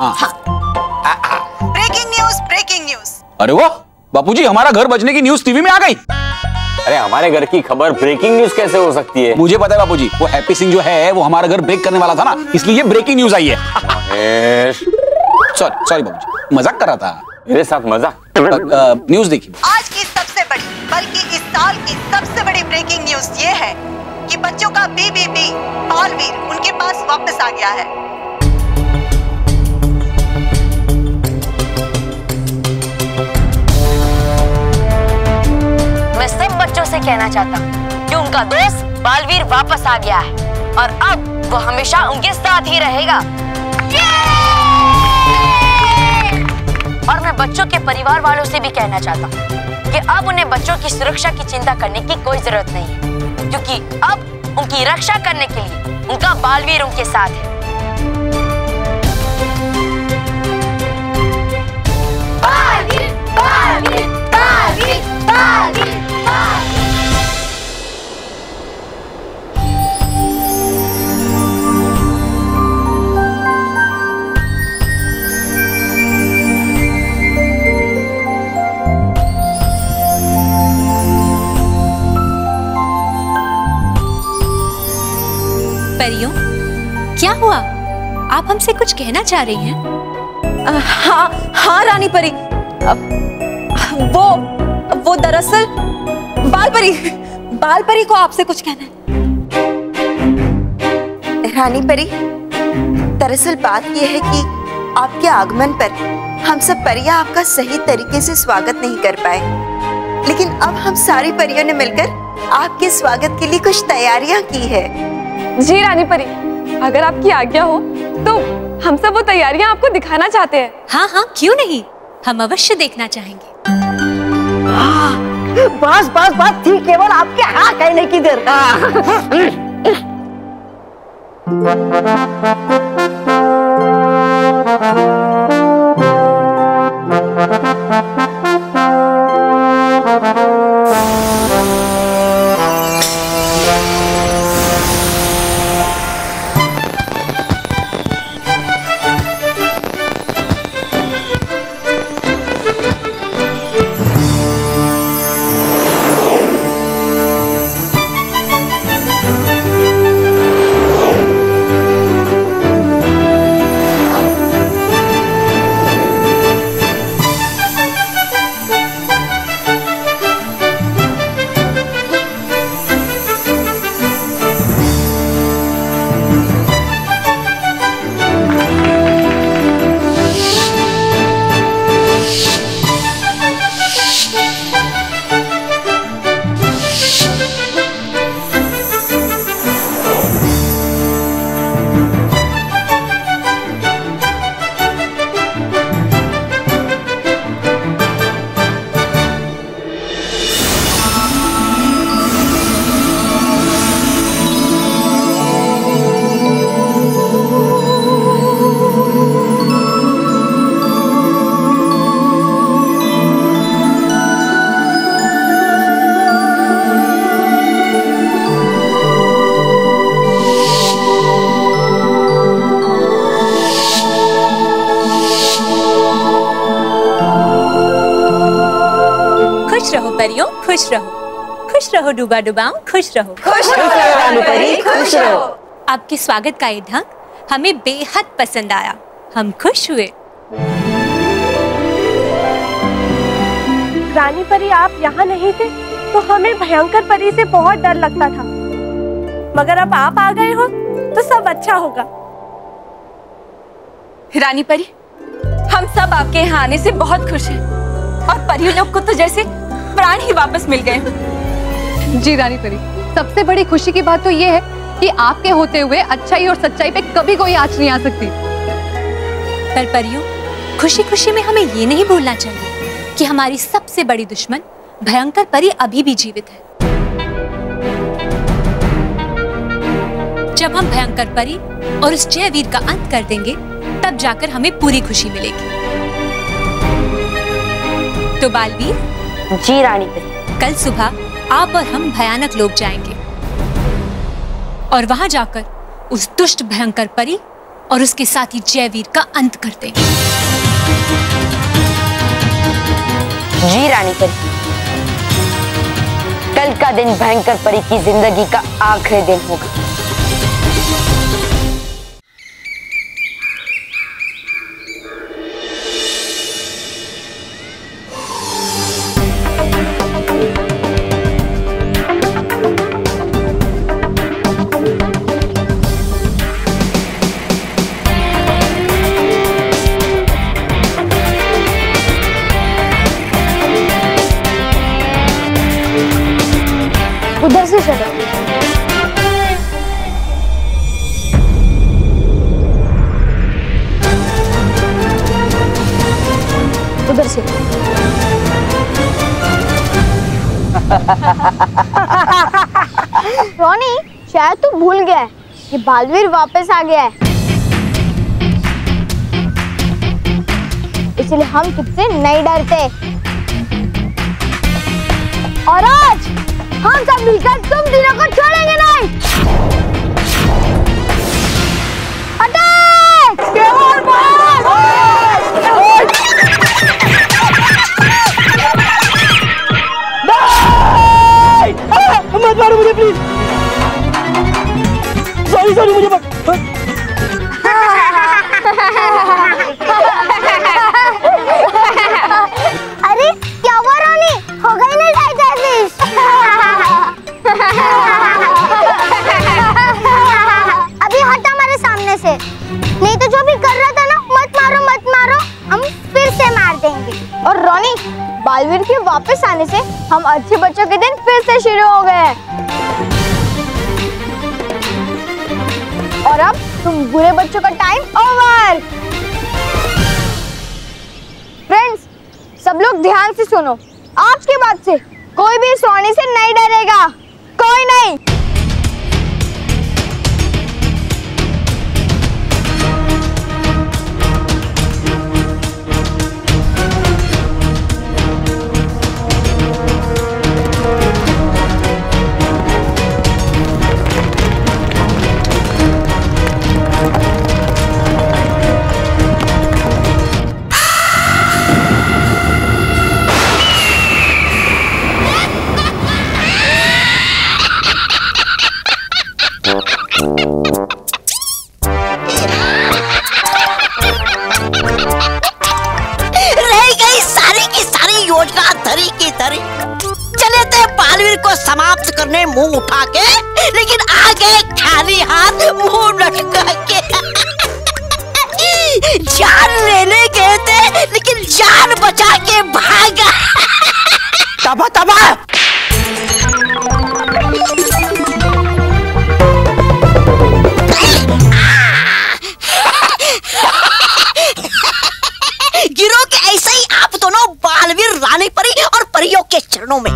[SPEAKER 14] Breaking news, breaking news.
[SPEAKER 9] अरे वाह बापूजी, हमारा घर बचने की न्यूज टीवी में आ गई।
[SPEAKER 10] अरे हमारे घर की खबर ब्रेकिंग न्यूज कैसे हो सकती है?
[SPEAKER 9] मुझे पता है बापूजी, वो हैप्पी सिंह जो है वो हमारा घर ब्रेक करने वाला था ना, इसलिए ब्रेकिंग न्यूज आई है। सॉरी सॉरी बाबूजी, मजाक कर रहा था।
[SPEAKER 10] मेरे साथ मजाक?
[SPEAKER 9] न्यूज देखिए।
[SPEAKER 14] आज की सबसे बड़ी, बल्कि इस साल की सबसे बड़ी ब्रेकिंग न्यूज ये है कि बच्चों का बीबीबी बालवीर उनके पास वापस आ गया है।
[SPEAKER 6] मैं सब बच्चों से कहना चाहता हूँ कि उनका दोस्त बालवीर वापस आ गया है और अब वो हमेशा उनके साथ ही रहेगा। और मैं बच्चों के परिवार वालों से भी कहना चाहता हूँ कि अब उन्हें बच्चों की सुरक्षा की चिंता करने की कोई जरूरत नहीं है, क्योंकि अब उनकी रक्षा करने के लिए उनका बालवीर उनके साथ है।
[SPEAKER 12] बालवीर, बालवीर, बालवीर, बालवीर, बालवीर।
[SPEAKER 17] परियों, क्या हुआ? आप हमसे कुछ कहना चाह रही हैं?
[SPEAKER 1] आ, हाँ हाँ रानी परी, आ, वो वो दरअसल बाल परी बाल परी को आपसे कुछ कहना है।
[SPEAKER 14] रानी परी, दरअसल बात यह है कि आपके आगमन पर हम सब परियां आपका सही तरीके से स्वागत नहीं कर पाए, लेकिन अब हम सारी परियों ने मिलकर आपके स्वागत के लिए कुछ तैयारियां की है।
[SPEAKER 2] जी रानी परी, अगर आपकी आज्ञा हो तो हम सब वो तैयारियां आपको दिखाना चाहते हैं।
[SPEAKER 17] हाँ हाँ, क्यों नहीं, हम अवश्य देखना चाहेंगे।
[SPEAKER 7] बस बस बस थी केवल आपके हाँ कहने की देर।
[SPEAKER 17] परियों, खुश रहो, खुश रहो डूबा डुबाऊं, खुश रहो,
[SPEAKER 14] खुश रहो रानी परी, खुश रहो।
[SPEAKER 17] आपके स्वागत का ये ढंग हमें बेहद पसंद आया, हम खुश हुए।
[SPEAKER 18] रानी परी, आप यहाँ नहीं थे तो हमें भयंकर परी से बहुत डर लगता था, मगर अब आप आ गए हो तो सब अच्छा होगा।
[SPEAKER 1] रानी परी, हम सब आपके यहाँ आने से बहुत खुश हैं और परी लोग को तो जैसे प्राण ही वापस मिल गए।
[SPEAKER 2] जी रानी परी, सबसे बड़ी खुशी की बात तो ये है कि आपके होते हुए अच्छाई और सच्चाई पे कभी कोई आँच नहीं आ सकती।
[SPEAKER 17] पर परियों, खुशी खुशी में हमें ये नहीं भूलना चाहिए कि हमारी सबसे बड़ी दुश्मन भयंकर परी अभी भी जीवित है। जब हम भयंकर परी और उस जयवीर का अंत कर देंगे, तब जाकर हमें पूरी खुशी मिलेगी। तो बालवीर,
[SPEAKER 6] जी रानी परी,
[SPEAKER 17] कल सुबह आप और हम भयानक लोक जाएंगे और वहां जाकर उस दुष्ट भयंकर परी और उसके साथी जयवीर का अंत कर देंगे।
[SPEAKER 6] जी रानी परी, कल का दिन भयंकर परी की जिंदगी का आखिरी दिन होगा।
[SPEAKER 12] उधर से चलो। फिर से। रोनी, शायद तू भूल गया है कि बालवीर वापस आ गया है, इसलिए हम तुझसे नहीं डरते। और आज हम सब मिलकर तुम तीनों को छोड़ेंगे नहीं। अटैक!
[SPEAKER 7] मत मारो मुझे प्लीज। सॉरी सॉरी मुझे मत।
[SPEAKER 12] अरे क्या हुआ रोनी? हो गई ना डाइजेस्ट? अभी हट हमारे सामने से, नहीं तो जो भी कर रहा था ना, मत मारो मत मारो, हम फिर से मार देंगे। और रोनी, बालवीर के वापस आने से हम अच्छे बच्चों के दिन फिर से शुरू हो गए हैं। और अब तुम बुरे बच्चों का टाइम ओवर। फ्रेंड्स, सब लोग ध्यान से सुनो, आज के बाद से कोई भी सोने से नहीं डरेगा, कोई नहीं।
[SPEAKER 16] समाप्त करने मुंह उठा के, लेकिन आगे खाली हाथ मुंह लटका के। जान लेने गए थे लेकिन जान बचा के भागा।
[SPEAKER 3] तबा तबा
[SPEAKER 16] गिरो के ऐसे ही आप दोनों बालवीर रानी परी और परियों के चरणों में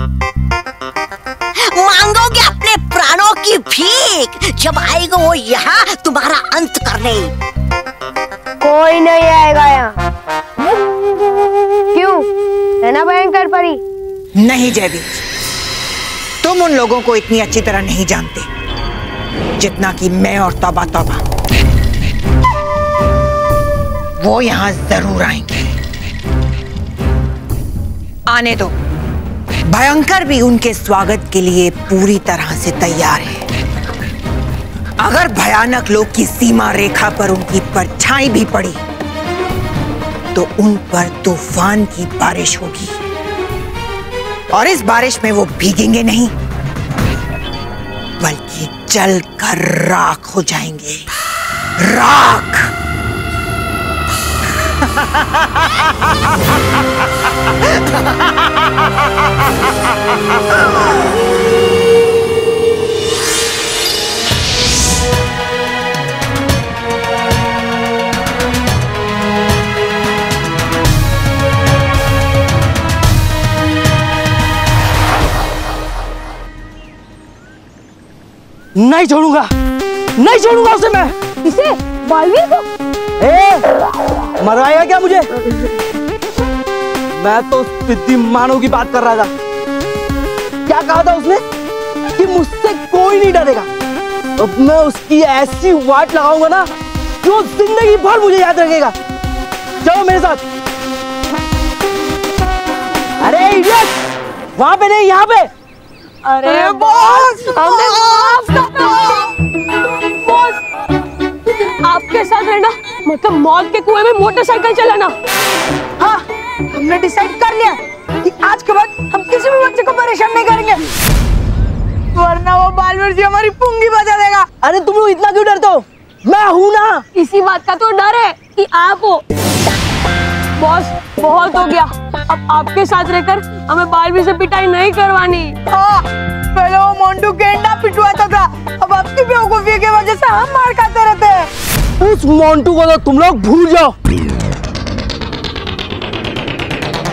[SPEAKER 16] मांगोगे अपने प्राणों की भीख, जब आएगा वो यहाँ तुम्हारा अंत करने।
[SPEAKER 12] कोई नहीं आएगा यहाँ। क्यों? है ना भयंकर परी?
[SPEAKER 3] नहीं जयवीर, तुम उन लोगों को इतनी अच्छी तरह नहीं जानते जितना कि मैं और तौबा तौबा। वो यहाँ जरूर आएंगे, आने दो। भयंकर भी उनके स्वागत के लिए पूरी तरह से तैयार है। अगर भयानक लोग की सीमा रेखा पर उनकी परछाई भी पड़ी तो उन पर तूफान की बारिश होगी, और इस बारिश में वो भीगेंगे नहीं बल्कि जलकर राख हो जाएंगे। राख।
[SPEAKER 7] नहीं छोड़ूंगा, नहीं छोड़ूंगा उसे मैं।
[SPEAKER 12] इसे? बालवीर को?
[SPEAKER 7] ए, मरवाएगा क्या मुझे? मैं तो सिद्धि मानव की बात कर रहा था। क्या कहा था उसने? कि मुझसे कोई नहीं डरेगा। अब मैं उसकी ऐसी वाट लगाऊंगा ना जो जिंदगी भर मुझे याद रखेगा। चलो मेरे साथ। अरे इडियट, वहां पे नहीं, यहाँ पे।
[SPEAKER 18] अरे बॉस, हमें माफ कर दो। बॉस, आपके साथ रहना मतलब मौत के कुएं में मोटरसाइकिल चलाना। हाँ, हमने डिसाइड कर लिया कि आज के बाद हम किसी भी बच्चे को परेशान नहीं करेंगे, वरना वो बालवीर जी हमारी पुंगी बजा देगा।
[SPEAKER 7] अरे तुम लोग इतना क्यों डरते हो? मैं हूं ना।
[SPEAKER 18] इसी बात का तो डर है कि आप हो। बॉस, बहुत हो गया, अब आपके साथ रहकर हमें बालवीर से पिटाई नहीं करवानी। हाँ, पहले वो मोंटू गेंडा पिटवाता था, अब आपकी बेवकूफी की वजह से हम मार खाते रहते हैं।
[SPEAKER 7] उस मोंटू को तो तुम लोग भूल जाओ।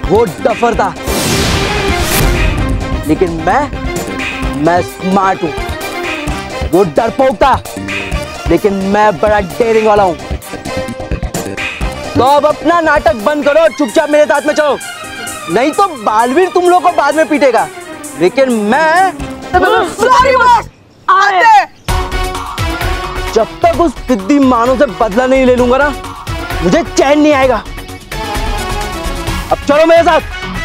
[SPEAKER 7] वो डफर था, लेकिन मैं मैं स्मार्ट हूं। वो डरपोक था, लेकिन मैं बड़ा डेयरिंग वाला हूं। तो अब अपना नाटक बंद करो, चुपचाप मेरे साथ में चलो, नहीं तो बालवीर तुम लोग को बाद में पीटेगा, लेकिन मैं जब तक उस फिद्दी मानो से बदला नहीं ले लूंगा ना, मुझे चैन नहीं आएगा। अब चलो मेरे साथ।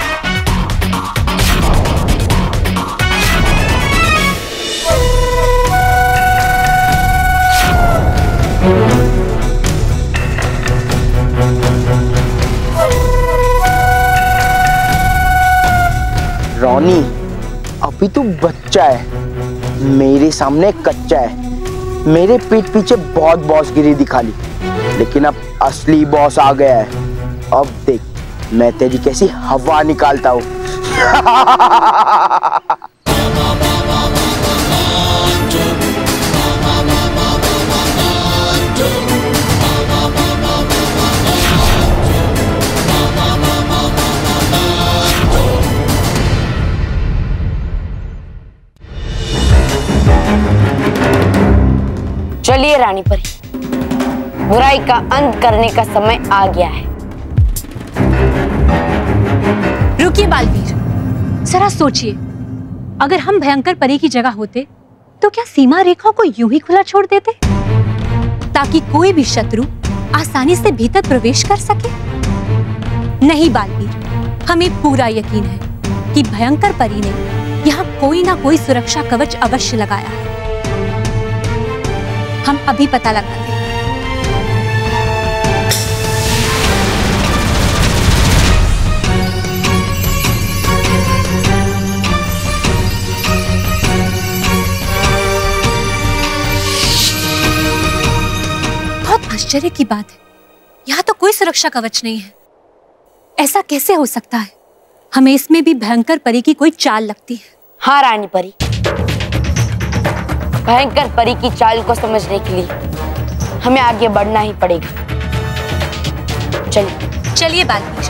[SPEAKER 7] रॉनी, अभी तू बच्चा है, मेरे सामने कच्चा है। मेरे पीठ पीछे बहुत बॉसगिरी दिखा ली, लेकिन अब असली बॉस आ गया है। अब देख मैं तेरी कैसी हवा निकालता हूं।
[SPEAKER 6] चलिए रानी परी, बुराई का अंत करने का समय आ गया है।
[SPEAKER 17] रुकिए बालवीर, जरा सोचिए, अगर हम भयंकर परी की जगह होते तो क्या सीमा रेखा को यूं ही खुला छोड़ देते ताकि कोई भी शत्रु आसानी से भीतर प्रवेश कर सके? नहीं बालवीर, हमें पूरा यकीन है कि भयंकर परी ने यहाँ कोई ना कोई सुरक्षा कवच अवश्य लगाया है। हम अभी पता लगाते हैं। बहुत आश्चर्य की बात है, यहाँ तो कोई सुरक्षा कवच नहीं है। ऐसा कैसे हो सकता है? हमें इसमें भी भयंकर परी की कोई चाल लगती है।
[SPEAKER 6] हाँ रानी परी, भयंकर परी की चाल को समझने के लिए हमें आगे बढ़ना ही पड़ेगा। चलिए
[SPEAKER 17] चलिए बालवीर।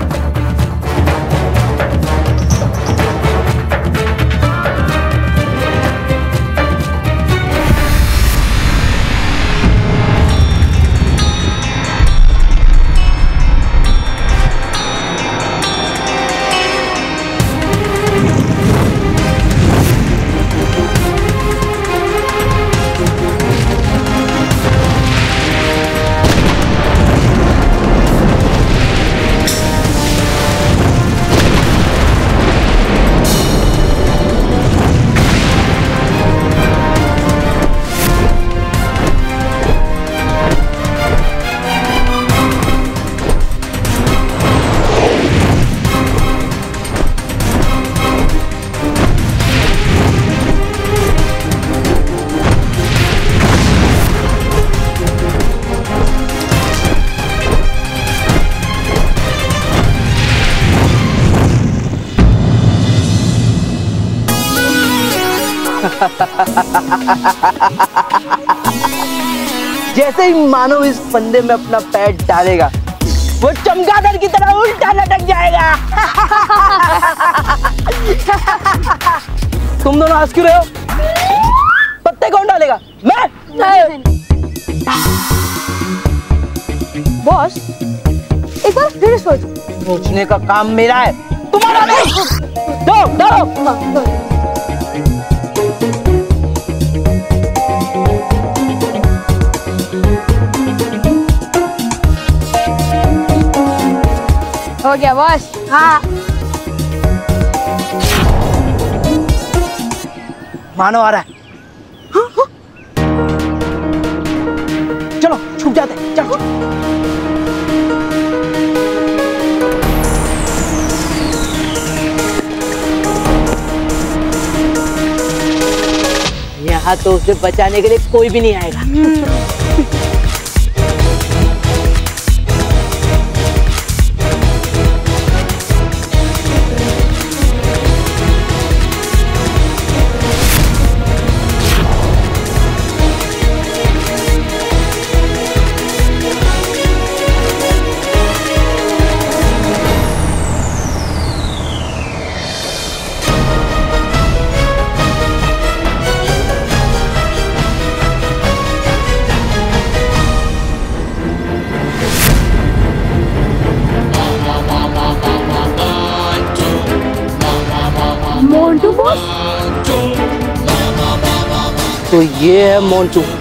[SPEAKER 7] जैसे ही मानव इस फंदे में अपना पैर डालेगा, वो चमगादड़ की तरह उल्टा लटक जाएगा। तुम दोनों हंस क्यों रहे हो? पत्ते कौन डालेगा? मैं।
[SPEAKER 18] बॉस, एक बार फिर सोचो।
[SPEAKER 7] सोचने का काम मेरा है, तुम्हारा नहीं। दो, दो।
[SPEAKER 18] हो गया बॉस? हाँ।
[SPEAKER 7] मानो आ रहा है। हाँ, हाँ। चलो छुप जाते हैं, चलो। यहाँ तो उसे बचाने के लिए कोई भी नहीं आएगा।
[SPEAKER 18] बॉस।
[SPEAKER 19] तो ये है मोंटू,